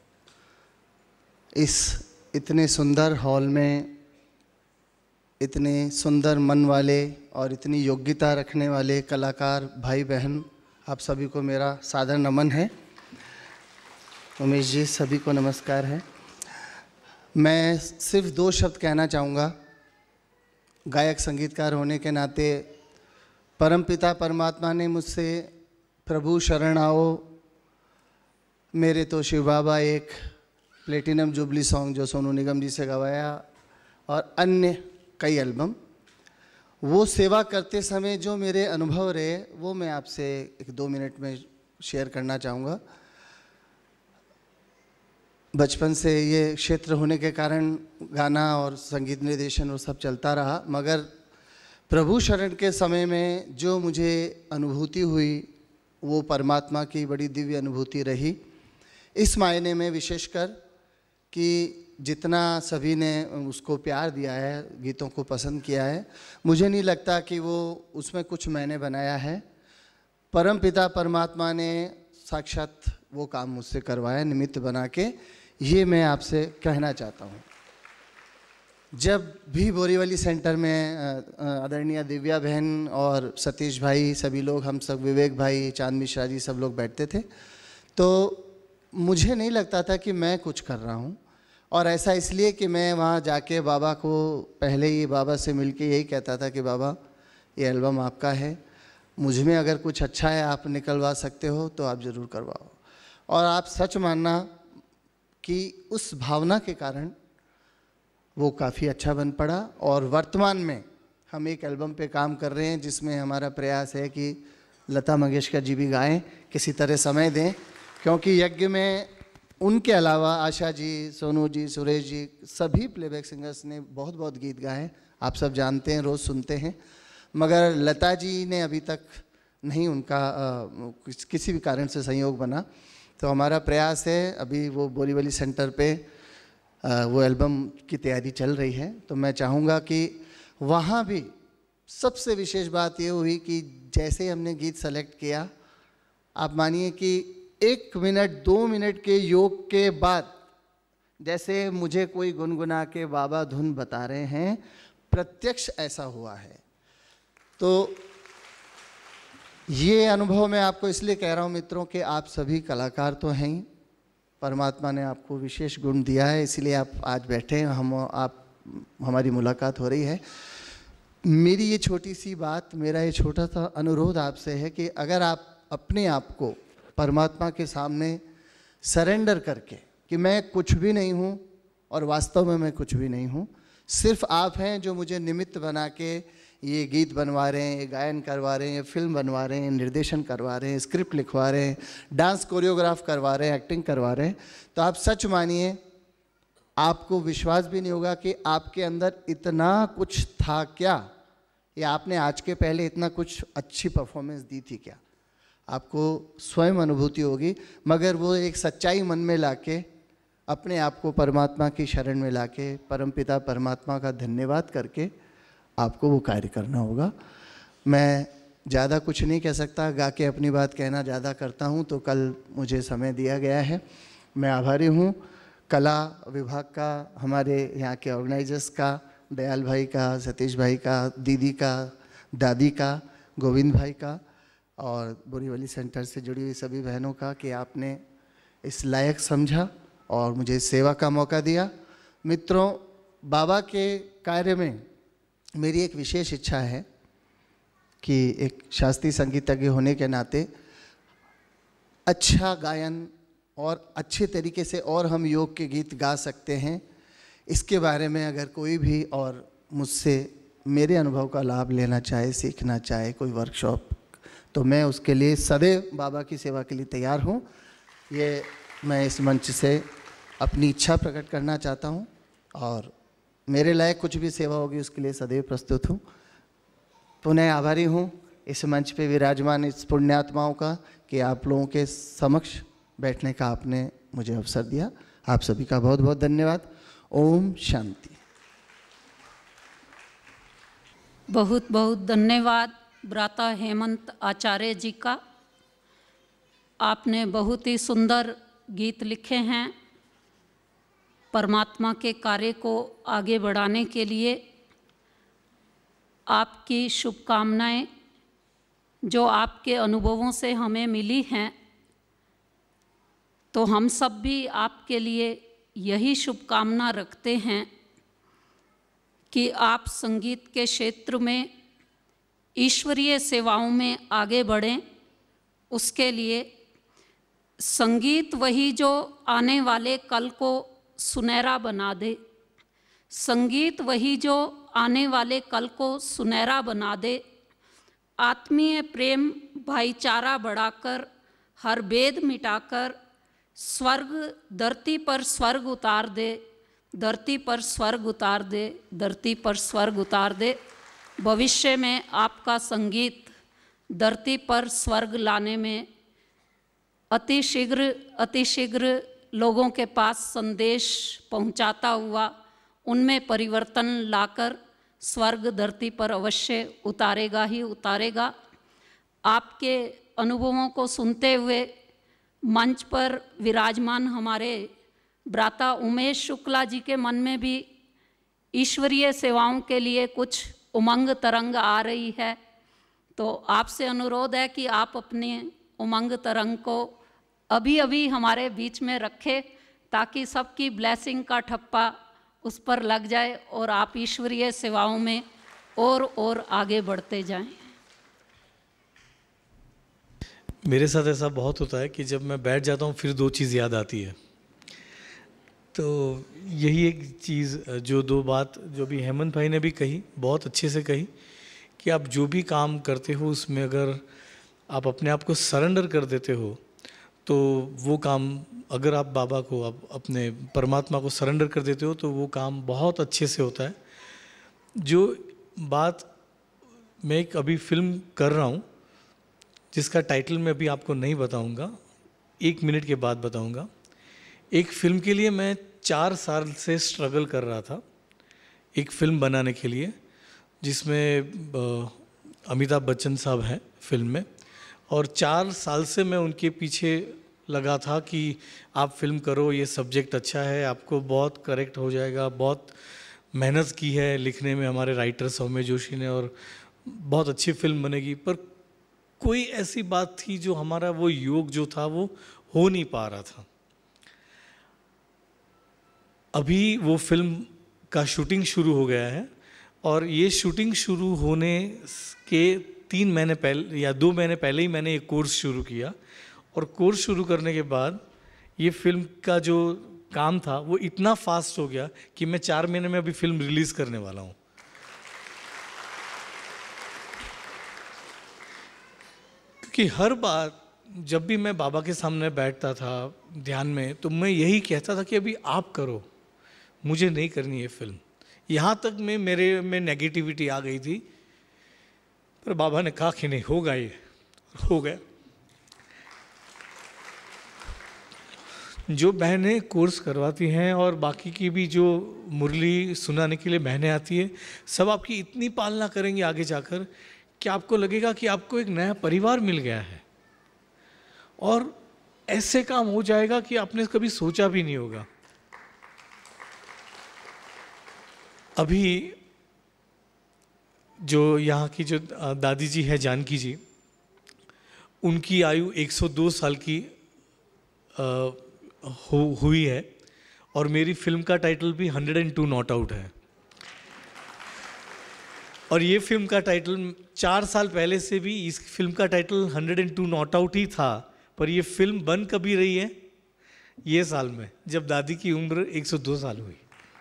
इस इतने सुंदर हॉल में इतने सुंदर मन वाले और इतनी योग्यता रखने वाले कलाकार भाई बहन, आप सभी को मेरा सादर नमन है। उमेश जी, सभी को नमस्कार है। मैं सिर्फ 2 शब्द कहना चाहूँगा। गायक संगीतकार होने के नाते परमपिता परमात्मा ने मुझसे प्रभु शरण आओ, मेरे तो शिव बाबा, एक प्लेटिनम जुबली सॉन्ग जो सोनू निगम जी से गवाया, और अन्य कई एल्बम, वो सेवा करते समय जो मेरे अनुभव रहे वो मैं आपसे 1-2 मिनट में शेयर करना चाहूँगा। बचपन से ये क्षेत्र होने के कारण गाना और संगीत निर्देशन वो सब चलता रहा, मगर प्रभु शरण के समय में जो मुझे अनुभूति हुई वो परमात्मा की बड़ी दिव्य अनुभूति रही। इस मायने में विशेषकर कि जितना सभी ने उसको प्यार दिया है, गीतों को पसंद किया है, मुझे नहीं लगता कि वो उसमें कुछ मैंने बनाया है। परम पिता परमात्मा ने साक्षात वो काम मुझसे करवाया निमित्त बना के, ये मैं आपसे कहना चाहता हूँ। जब भी बोरीवली सेंटर में आदरणीय दिव्या बहन और सतीश भाई, सभी लोग, हम सब, विवेक भाई, चांद मिश्रा जी, सब लोग बैठते थे, तो मुझे नहीं लगता था कि मैं कुछ कर रहा हूँ। और ऐसा इसलिए कि मैं वहाँ जाके बाबा को पहले ही बाबा से मिलके यही कहता था कि बाबा ये एल्बम आपका है, मुझ में अगर कुछ अच्छा है आप निकलवा सकते हो तो आप ज़रूर करवाओ। और आप सच मानना कि उस भावना के कारण वो काफ़ी अच्छा बन पड़ा। और वर्तमान में हम एक एल्बम पे काम कर रहे हैं जिसमें हमारा प्रयास है कि लता मंगेशकर जी भी गाएं, किसी तरह समय दें, क्योंकि यज्ञ में उनके अलावा आशा जी, सोनू जी, सुरेश जी, सभी प्लेबैक सिंगर्स ने बहुत बहुत गीत गाए, आप सब जानते हैं, रोज़ सुनते हैं, मगर लता जी ने अभी तक नहीं, उनका किसी भी कारण से संयोग बना। तो हमारा प्रयास है, अभी वो बोरीवली सेंटर पे वो एल्बम की तैयारी चल रही है, तो मैं चाहूँगा कि वहाँ भी सबसे विशेष बात ये हुई कि जैसे हमने गीत सेलेक्ट किया, आप मानिए कि 1 मिनट 2 मिनट के योग के बाद जैसे मुझे कोई गुनगुना के बाबा धुन बता रहे हैं, प्रत्यक्ष ऐसा हुआ है। तो ये अनुभव मैं आपको इसलिए कह रहा हूँ मित्रों कि आप सभी कलाकार तो हैं ही, परमात्मा ने आपको विशेष गुण दिया है, इसलिए आप आज बैठे हैं, हमारी मुलाकात हो रही है। मेरी ये छोटी सी बात, मेरा ये छोटा सा अनुरोध आपसे है कि अगर आप अपने आप को परमात्मा के सामने सरेंडर करके कि मैं कुछ भी नहीं हूँ और वास्तव में मैं कुछ भी नहीं हूँ, सिर्फ आप हैं जो मुझे निमित्त बना के ये गीत बनवा रहे हैं, ये गायन करवा रहे हैं, ये फिल्म बनवा रहे हैं, निर्देशन करवा रहे हैं, स्क्रिप्ट लिखवा रहे हैं, डांस कोरियोग्राफ करवा रहे हैं, एक्टिंग करवा रहे हैं, तो आप सच मानिए आपको विश्वास भी नहीं होगा कि आपके अंदर इतना कुछ था क्या, या आपने आज के पहले इतना कुछ अच्छी परफॉर्मेंस दी थी क्या। आपको स्वयं अनुभूति होगी, मगर वो एक सच्चाई मन में लाके, अपने आप को परमात्मा की शरण में लाके, परमपिता परमात्मा का धन्यवाद करके आपको वो कार्य करना होगा। मैं ज़्यादा कुछ नहीं कह सकता, गा के अपनी बात कहना ज़्यादा करता हूँ, तो कल मुझे समय दिया गया है। मैं आभारी हूँ कला विभाग का, हमारे यहाँ के ऑर्गेनाइजर्स का, दयाल भाई का, सतीश भाई का, दीदी का, दादी का, गोविंद भाई का, और बोरीवली सेंटर से जुड़ी हुई सभी बहनों का कि आपने इस लायक समझा और मुझे सेवा का मौका दिया। मित्रों, बाबा के कार्य में मेरी एक विशेष इच्छा है कि एक शास्त्रीय संगीतज्ञ होने के नाते अच्छा गायन और अच्छे तरीके से और हम योग के गीत गा सकते हैं, इसके बारे में अगर कोई भी और मुझसे मेरे अनुभव का लाभ लेना चाहे, सीखना चाहे, कोई वर्कशॉप, तो मैं उसके लिए सदैव बाबा की सेवा के लिए तैयार हूँ। ये मैं इस मंच से अपनी इच्छा प्रकट करना चाहता हूँ और मेरे लायक कुछ भी सेवा होगी उसके लिए सदैव प्रस्तुत हूँ। पुनः आभारी हूँ इस मंच पे विराजमान इस पुण्यात्माओं का कि आप लोगों के समक्ष बैठने का आपने मुझे अवसर दिया। आप सभी का बहुत बहुत धन्यवाद। ओम शांति। बहुत बहुत धन्यवाद ब्राता हेमंत आचार्य जी का। आपने बहुत ही सुंदर गीत लिखे हैं परमात्मा के कार्य को आगे बढ़ाने के लिए। आपकी शुभकामनाएं जो आपके अनुभवों से हमें मिली हैं, तो हम सब भी आपके लिए यही शुभकामना रखते हैं कि आप संगीत के क्षेत्र में ईश्वरीय सेवाओं में आगे बढ़ें। उसके लिए संगीत वही जो आने वाले कल को सुनहरा बना दे, संगीत वही जो आने वाले कल को सुनहरा बना दे। आत्मीय प्रेम भाईचारा बढ़ाकर, हर भेद मिटाकर स्वर्ग धरती पर स्वर्ग उतार दे, धरती पर स्वर्ग उतार दे, धरती पर स्वर्ग उतार दे। भविष्य में आपका संगीत धरती पर स्वर्ग लाने में अतिशीघ्र लोगों के पास संदेश पहुंचाता हुआ उनमें परिवर्तन लाकर स्वर्ग धरती पर अवश्य उतारेगा ही उतारेगा। आपके अनुभवों को सुनते हुए मंच पर विराजमान हमारे भ्राता उमेश शुक्ला जी के मन में भी ईश्वरीय सेवाओं के लिए कुछ उमंग तरंग आ रही है। तो आपसे अनुरोध है कि आप अपने उमंग तरंग को अभी अभी हमारे बीच में रखें, ताकि सबकी ब्लेसिंग का ठप्पा उस पर लग जाए और आप ईश्वरीय सेवाओं में और आगे बढ़ते जाएं। मेरे साथ ऐसा बहुत होता है कि जब मैं बैठ जाता हूँ फिर दो चीज़ याद आती है। तो यही एक चीज़ जो दो बात जो भी हेमंत भाई ने भी कही, बहुत अच्छे से कही, कि आप जो भी काम करते हो उसमें अगर आप अपने आप को सरेंडर कर देते हो तो वो काम, अगर आप बाबा को, आप अपने परमात्मा को सरेंडर कर देते हो तो वो काम बहुत अच्छे से होता है। जो बात मैं एक अभी फिल्म कर रहा हूँ जिसका टाइटल मैं अभी आपको नहीं बताऊँगा, 1 मिनट के बाद बताऊँगा। एक फिल्म के लिए मैं 4 साल से स्ट्रगल कर रहा था, एक फिल्म बनाने के लिए, जिसमें अमिताभ बच्चन साहब हैं फिल्म में, और 4 साल से मैं उनके पीछे लगा था कि आप फिल्म करो, ये सब्जेक्ट अच्छा है, आपको बहुत करेक्ट हो जाएगा। बहुत मेहनत की है लिखने में हमारे राइटर सौम्य जोशी ने, और बहुत अच्छी फिल्म बनेगी। पर कोई ऐसी बात थी जो हमारा वो योग जो था वो हो नहीं पा रहा था। अभी वो फिल्म का शूटिंग शुरू हो गया है, और ये शूटिंग शुरू होने के 3 महीने पहले या 2 महीने पहले ही मैंने एक कोर्स शुरू किया, और कोर्स शुरू करने के बाद ये फिल्म का जो काम था वो इतना फास्ट हो गया कि मैं 4 महीने में अभी फिल्म रिलीज़ करने वाला हूँ। क्योंकि हर बार जब भी मैं बाबा के सामने बैठता था ध्यान में, तो मैं यही कहता था कि अभी आप करो, मुझे नहीं करनी है फिल्म। यहाँ तक मेरे में नेगेटिविटी आ गई थी, पर बाबा ने कहा कि नहीं, होगा, ये हो गया। जो बहनें कोर्स करवाती हैं और बाकी की भी जो मुरली सुनाने के लिए बहनें आती है, सब आपकी इतनी पालना करेंगी आगे जाकर कि आपको लगेगा कि आपको एक नया परिवार मिल गया है, और ऐसे काम हो जाएगा कि आपने कभी सोचा भी नहीं होगा। अभी जो यहाँ की जो दादी जी है, जानकी जी, उनकी आयु 102 साल की हुई है, और मेरी फिल्म का टाइटल भी 102 नॉट आउट है। और ये फिल्म का टाइटल 4 साल पहले से भी इस फिल्म का टाइटल 102 नॉट आउट ही था, पर ये फिल्म बन कभी रही है? ये साल में, जब दादी की उम्र 102 साल हुई।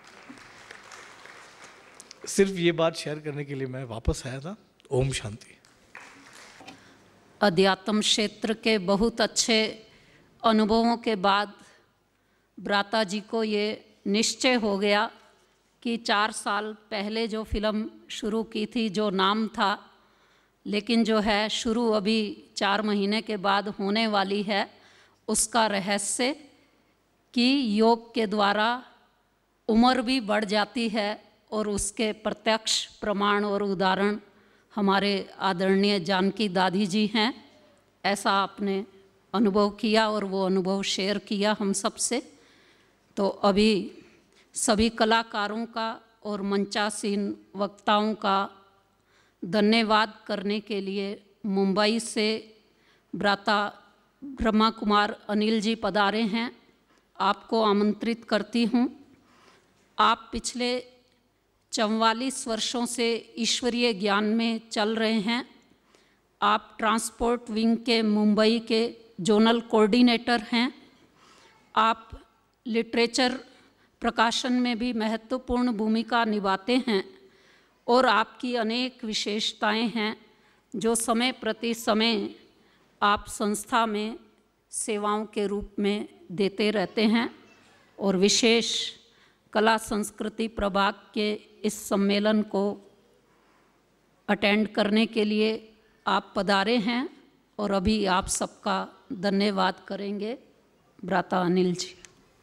सिर्फ ये बात शेयर करने के लिए मैं वापस आया था। ओम शांति। अध्यात्म क्षेत्र के बहुत अच्छे अनुभवों के बाद भ्राता जी को ये निश्चय हो गया कि 4 साल पहले जो फिल्म शुरू की थी, जो नाम था, लेकिन जो है शुरू अभी 4 महीने के बाद होने वाली है, उसका रहस्य कि योग के द्वारा उम्र भी बढ़ जाती है, और उसके प्रत्यक्ष प्रमाण और उदाहरण हमारे आदरणीय जानकी दादी जी हैं। ऐसा आपने अनुभव किया और वो अनुभव शेयर किया हम सब से। तो अभी सभी कलाकारों का और मंचासीन वक्ताओं का धन्यवाद करने के लिए मुंबई से भ्राता ब्रह्मा कुमार अनिल जी पधारे हैं। आपको आमंत्रित करती हूँ। आप पिछले 44 वर्षों से ईश्वरीय ज्ञान में चल रहे हैं। आप ट्रांसपोर्ट विंग के मुंबई के जोनल कोऑर्डिनेटर हैं। आप लिटरेचर प्रकाशन में भी महत्वपूर्ण भूमिका निभाते हैं और आपकी अनेक विशेषताएं हैं जो समय प्रति समय आप संस्था में सेवाओं के रूप में देते रहते हैं। और विशेष कला संस्कृति प्रभाग के इस सम्मेलन को अटेंड करने के लिए आप पधारे हैं और अभी आप सबका धन्यवाद करेंगे। भ्राता अनिल जी।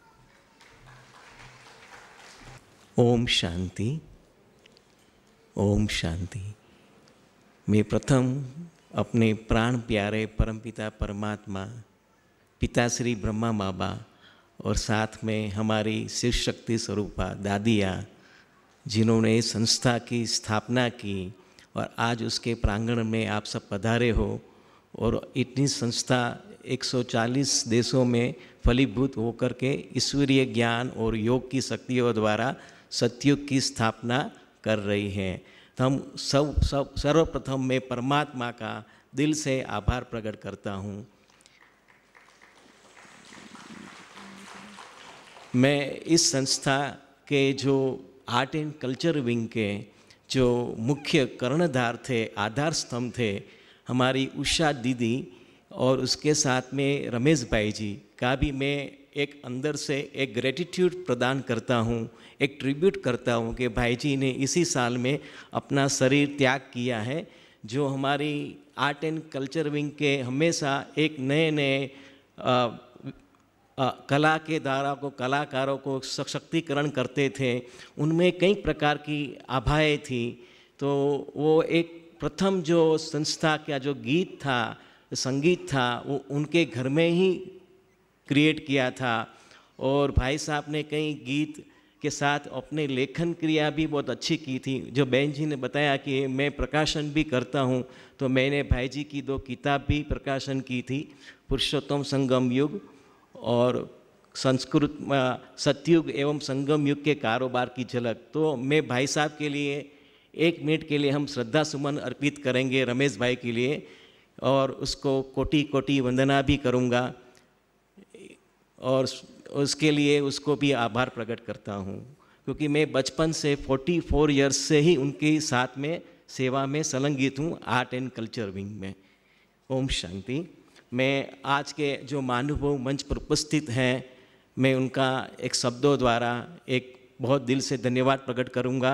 ओम शांति, ओम शांति। मैं प्रथम अपने प्राण प्यारे परमपिता परमात्मा पिताश्री ब्रह्मा बाबा और साथ में हमारी शिव शक्ति स्वरूपा दादियाँ, जिन्होंने इस संस्था की स्थापना की और आज उसके प्रांगण में आप सब पधारे हो और इतनी संस्था 140 देशों में फलीभूत होकर के ईश्वरीय ज्ञान और योग की शक्तियों द्वारा सतयुग की स्थापना कर रही है। तो हम सर्वप्रथम मैं परमात्मा का दिल से आभार प्रकट करता हूँ। मैं इस संस्था के जो आर्ट एंड कल्चर विंग के जो मुख्य कर्णधार थे, आधार स्तंभ थे, हमारी उषा दीदी और उसके साथ में रमेश भाई जी का भी मैं एक अंदर से एक ग्रेटिट्यूड प्रदान करता हूँ, एक ट्रिब्यूट करता हूँ कि भाई जी ने इसी साल में अपना शरीर त्याग किया है। जो हमारी आर्ट एंड कल्चर विंग के हमेशा एक नए नए कला के द्वारा को कलाकारों को सशक्तिकरण करते थे, उनमें कई प्रकार की आभाएँ थी। तो वो एक प्रथम जो संस्था का जो गीत था, संगीत था, वो उनके घर में ही क्रिएट किया था। और भाई साहब ने कई गीत के साथ अपने लेखन क्रिया भी बहुत अच्छी की थी। जो बहन जी ने बताया कि मैं प्रकाशन भी करता हूँ, तो मैंने भाई जी की 2 किताब भी प्रकाशन की थी, पुरुषोत्तम संगम युग और संस्कृत सतयुग एवं संगम युग के कारोबार की झलक। तो मैं भाई साहब के लिए 1 मिनट के लिए हम श्रद्धा सुमन अर्पित करेंगे रमेश भाई के लिए, और उसको कोटि कोटि वंदना भी करूँगा और उसके लिए उसको भी आभार प्रकट करता हूँ, क्योंकि मैं बचपन से 44 इयर्स से ही उनके साथ में सेवा में संलग्नित हूँ आर्ट एंड कल्चर विंग में। ओम शांति। मैं आज के जो महानुभाव मंच पर उपस्थित हैं, मैं उनका एक शब्दों द्वारा एक बहुत दिल से धन्यवाद प्रकट करूँगा।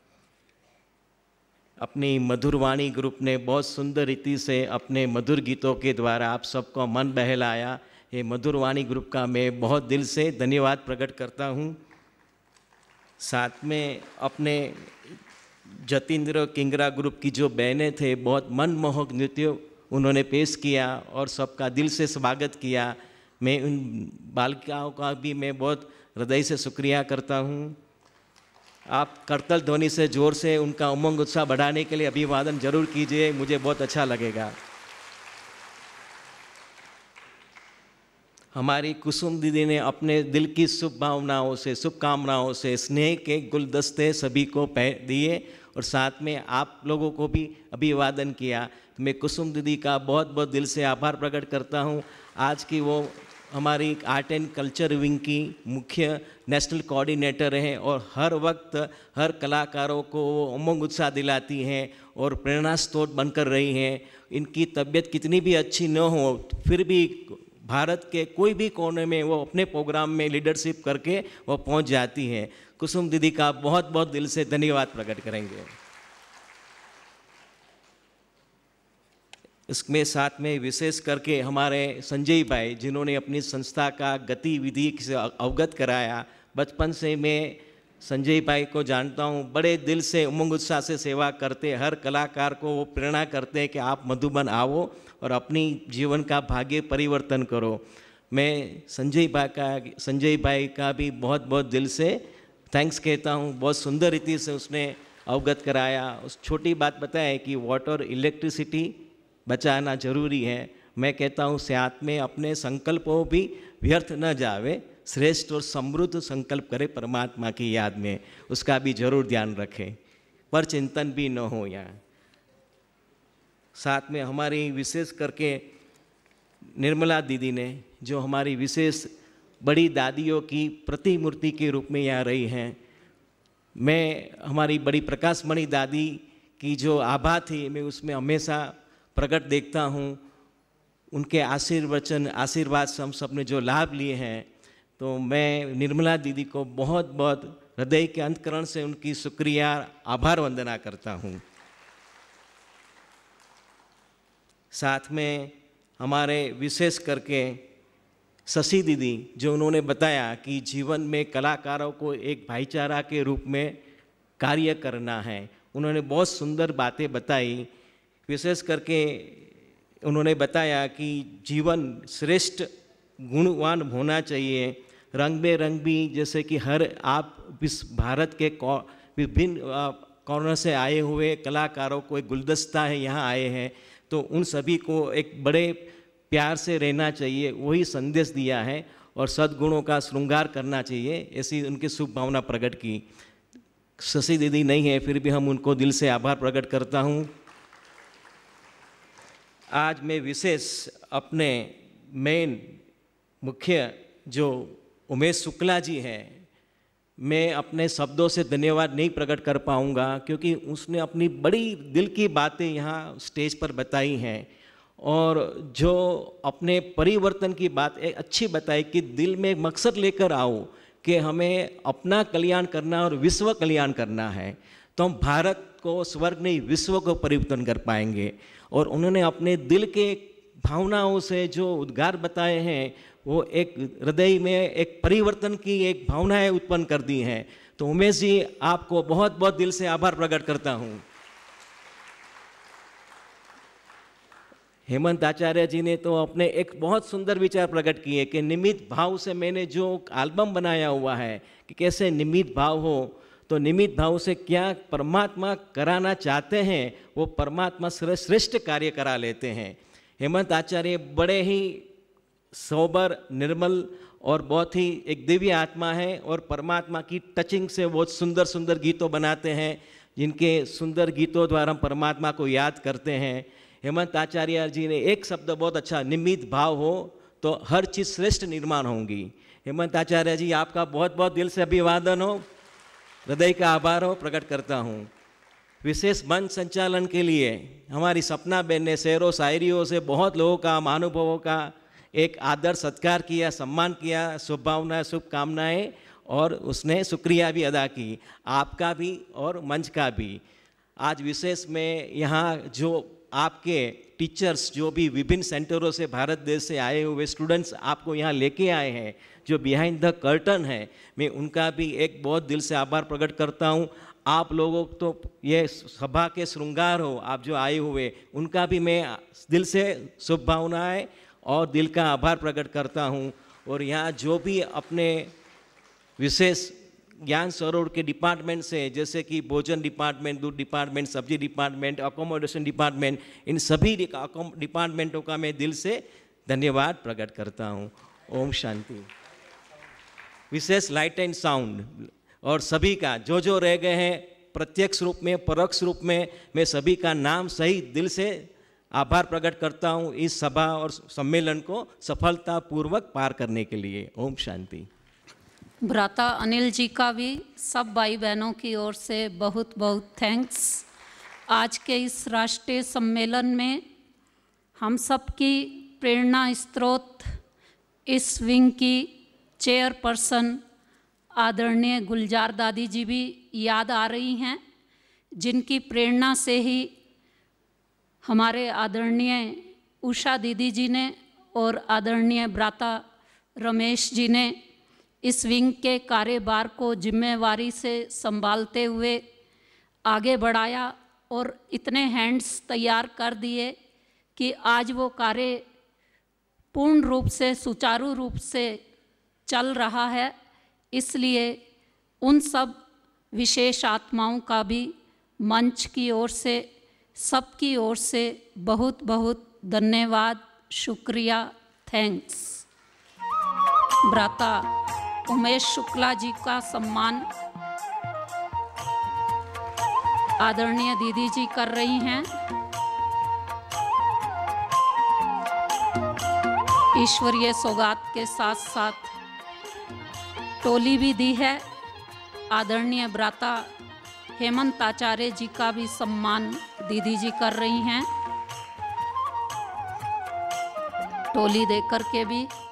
अपनी मधुरवाणी ग्रुप ने बहुत सुंदर रीति से अपने मधुर गीतों के द्वारा आप सबको मन बहलाया। ये मधुरवाणी ग्रुप का मैं बहुत दिल से धन्यवाद प्रकट करता हूँ। साथ में अपने जतीन्द्र किंगरा ग्रुप की जो बहनें थे, बहुत मनमोहक नृत्य उन्होंने पेश किया और सबका दिल से स्वागत किया। मैं उन बालिकाओं का भी मैं बहुत हृदय से शुक्रिया करता हूँ। आप करतल ध्वनि से जोर से उनका उमंग उत्साह बढ़ाने के लिए अभिवादन जरूर कीजिए, मुझे बहुत अच्छा लगेगा। हमारी कुसुम दीदी ने अपने दिल की शुभ भावनाओं से, शुभकामनाओं से स्नेह के गुलदस्ते सभी को दिए और साथ में आप लोगों को भी अभिवादन किया। मैं कुसुम दीदी का बहुत बहुत दिल से आभार प्रकट करता हूँ। आज की वो हमारी आर्ट एंड कल्चर विंग की मुख्य नेशनल कोऑर्डिनेटर हैं और हर वक्त हर कलाकारों को वो उमंग उत्साह दिलाती हैं और प्रेरणा स्रोत बनकर रही हैं। इनकी तबीयत कितनी भी अच्छी न हो, फिर भी भारत के कोई भी कोने में वो अपने प्रोग्राम में लीडरशिप करके वो पहुंच जाती हैं। कुसुम दीदी का बहुत बहुत दिल से धन्यवाद प्रकट करेंगे। इसमें साथ में विशेष करके हमारे संजय भाई, जिन्होंने अपनी संस्था का गतिविधि से अवगत कराया। बचपन से मैं संजय भाई को जानता हूँ, बड़े दिल से उमंग उत्साह से सेवा करते, हर कलाकार को वो प्रेरणा करते हैं कि आप मधुबन आओ और अपनी जीवन का भाग्य परिवर्तन करो। मैं संजय भाई का भी बहुत बहुत दिल से थैंक्स कहता हूँ। बहुत सुंदर रीति से उसने अवगत कराया। उस छोटी बात बताया कि वाटर इलेक्ट्रिसिटी बचाना जरूरी है। मैं कहता हूँ साथ में अपने संकल्पों भी व्यर्थ न जावे, श्रेष्ठ और समृद्ध संकल्प करें परमात्मा की याद में, उसका भी जरूर ध्यान रखें, पर चिंतन भी न हो यहाँ। साथ में हमारी विशेष करके निर्मला दीदी ने, जो हमारी विशेष बड़ी दादियों की प्रतिमूर्ति के रूप में यहाँ रही हैं, मैं हमारी बड़ी प्रकाशमणि दादी की जो आभा थी, मैं उसमें हमेशा प्रकट देखता हूँ। उनके आशीर्वाद से हम सब ने जो लाभ लिए हैं, तो मैं निर्मला दीदी को बहुत बहुत हृदय के अंतकरण से उनकी शुक्रिया, आभार वंदना करता हूँ। साथ में हमारे विशेष करके शशि दीदी, जो उन्होंने बताया कि जीवन में कलाकारों को एक भाईचारा के रूप में कार्य करना है। उन्होंने बहुत सुंदर बातें बताई। विशेष करके उन्होंने बताया कि जीवन श्रेष्ठ गुणवान होना चाहिए, रंग बेरंगी, जैसे कि हर आप इस भारत के विभिन्न कॉर्नर से आए हुए कलाकारों को एक गुलदस्ता है, यहाँ आए हैं, तो उन सभी को एक बड़े प्यार से रहना चाहिए, वही संदेश दिया है, और सद्गुणों का श्रृंगार करना चाहिए, ऐसी उनकी शुभ भावना प्रकट की। शशि दीदी नहीं है, फिर भी हम उनको दिल से आभार प्रकट करता हूँ। आज मैं विशेष अपने मेन मुख्य जो उमेश शुक्ला जी हैं, मैं अपने शब्दों से धन्यवाद नहीं प्रकट कर पाऊँगा, क्योंकि उसने अपनी बड़ी दिल की बातें यहाँ स्टेज पर बताई हैं, और जो अपने परिवर्तन की बात एक अच्छी बताई कि दिल में मकसद लेकर आओ कि हमें अपना कल्याण करना और विश्व कल्याण करना है, तो हम भारत को, स्वर्ग नहीं विश्व को परिवर्तन कर पाएंगे। और उन्होंने अपने दिल के भावनाओं से जो उद्गार बताए हैं, वो एक हृदय में एक परिवर्तन की एक भावनाएं उत्पन्न कर दी हैं। तो उमेश जी, आपको बहुत बहुत दिल से आभार प्रकट करता हूँ। हेमंत आचार्य जी ने तो अपने एक बहुत सुंदर विचार प्रकट किए कि निमित्त भाव से मैंने जो एल्बम बनाया हुआ है कि कैसे निमित्त भाव हो, तो निमित्त भाव से क्या परमात्मा कराना चाहते हैं, वो परमात्मा श्रेष्ठ कार्य करा लेते हैं। हेमंत आचार्य बड़े ही सोबर, निर्मल और बहुत ही एक दिव्य आत्मा है, और परमात्मा की टचिंग से बहुत सुंदर सुंदर गीतों बनाते हैं, जिनके सुंदर गीतों द्वारा हम परमात्मा को याद करते हैं। हेमंत आचार्य जी ने एक शब्द बहुत अच्छा, निमित्त भाव हो तो हर चीज़ श्रेष्ठ निर्माण होंगी। हेमंत आचार्य जी, आपका बहुत बहुत दिल से अभिवादन हो, हृदय का आभार हो प्रकट करता हूँ। विशेष मंच संचालन के लिए हमारी सपना बहन ने शेरों शायरियों से बहुत लोगों का, महानुभवों का एक आदर सत्कार किया, सम्मान किया, शुभभावनाएं, शुभकामनाएं, और उसने शुक्रिया भी अदा की, आपका भी और मंच का भी। आज विशेष में यहाँ जो आपके टीचर्स, जो भी विभिन्न सेंटरों से भारत देश से आए हुए स्टूडेंट्स आपको यहाँ लेके आए हैं, जो बिहाइंड द कर्टन है, मैं उनका भी एक बहुत दिल से आभार प्रकट करता हूँ। आप लोगों तो ये सभा के श्रृंगार हो, आप जो आए हुए, उनका भी मैं दिल से शुभ भावनाएँ और दिल का आभार प्रकट करता हूँ। और यहाँ जो भी अपने विशेष ज्ञान सरोवर के डिपार्टमेंट से, जैसे कि भोजन डिपार्टमेंट, दूध डिपार्टमेंट, सब्जी डिपार्टमेंट, अकोमोडेशन डिपार्टमेंट, इन सभी डिपार्टमेंटों का मैं दिल से धन्यवाद प्रकट करता हूँ। ओम शांति। विशेष लाइट एंड साउंड और सभी का जो जो रह गए हैं प्रत्यक्ष रूप में, परोक्ष रूप में, मैं सभी का नाम सही दिल से आभार प्रकट करता हूँ इस सभा और सम्मेलन को सफलतापूर्वक पार करने के लिए। ओम शांति। भ्राता अनिल जी का भी सब भाई बहनों की ओर से बहुत बहुत थैंक्स। आज के इस राष्ट्रीय सम्मेलन में हम सब की प्रेरणा स्रोत, इस विंग की चेयरपर्सन आदरणीय गुलजार दादी जी भी याद आ रही हैं, जिनकी प्रेरणा से ही हमारे आदरणीय उषा दीदी जी ने और आदरणीय भ्राता रमेश जी ने इस विंग के कार्यभार को जिम्मेवारी से संभालते हुए आगे बढ़ाया और इतने हैंड्स तैयार कर दिए कि आज वो कार्य पूर्ण रूप से, सुचारू रूप से चल रहा है। इसलिए उन सब विशेष आत्माओं का भी मंच की ओर से, सबकी ओर से बहुत बहुत धन्यवाद, शुक्रिया, थैंक्स। भ्राता उमेश शुक्ला जी का सम्मान आदरणीय दीदी जी कर रही हैं। ईश्वरीय सौगात के साथ साथ टोली भी दी है। आदरणीय भ्राता हेमंत आचार्य जी का भी सम्मान दीदी जी कर रही हैं। टोली देकर के भी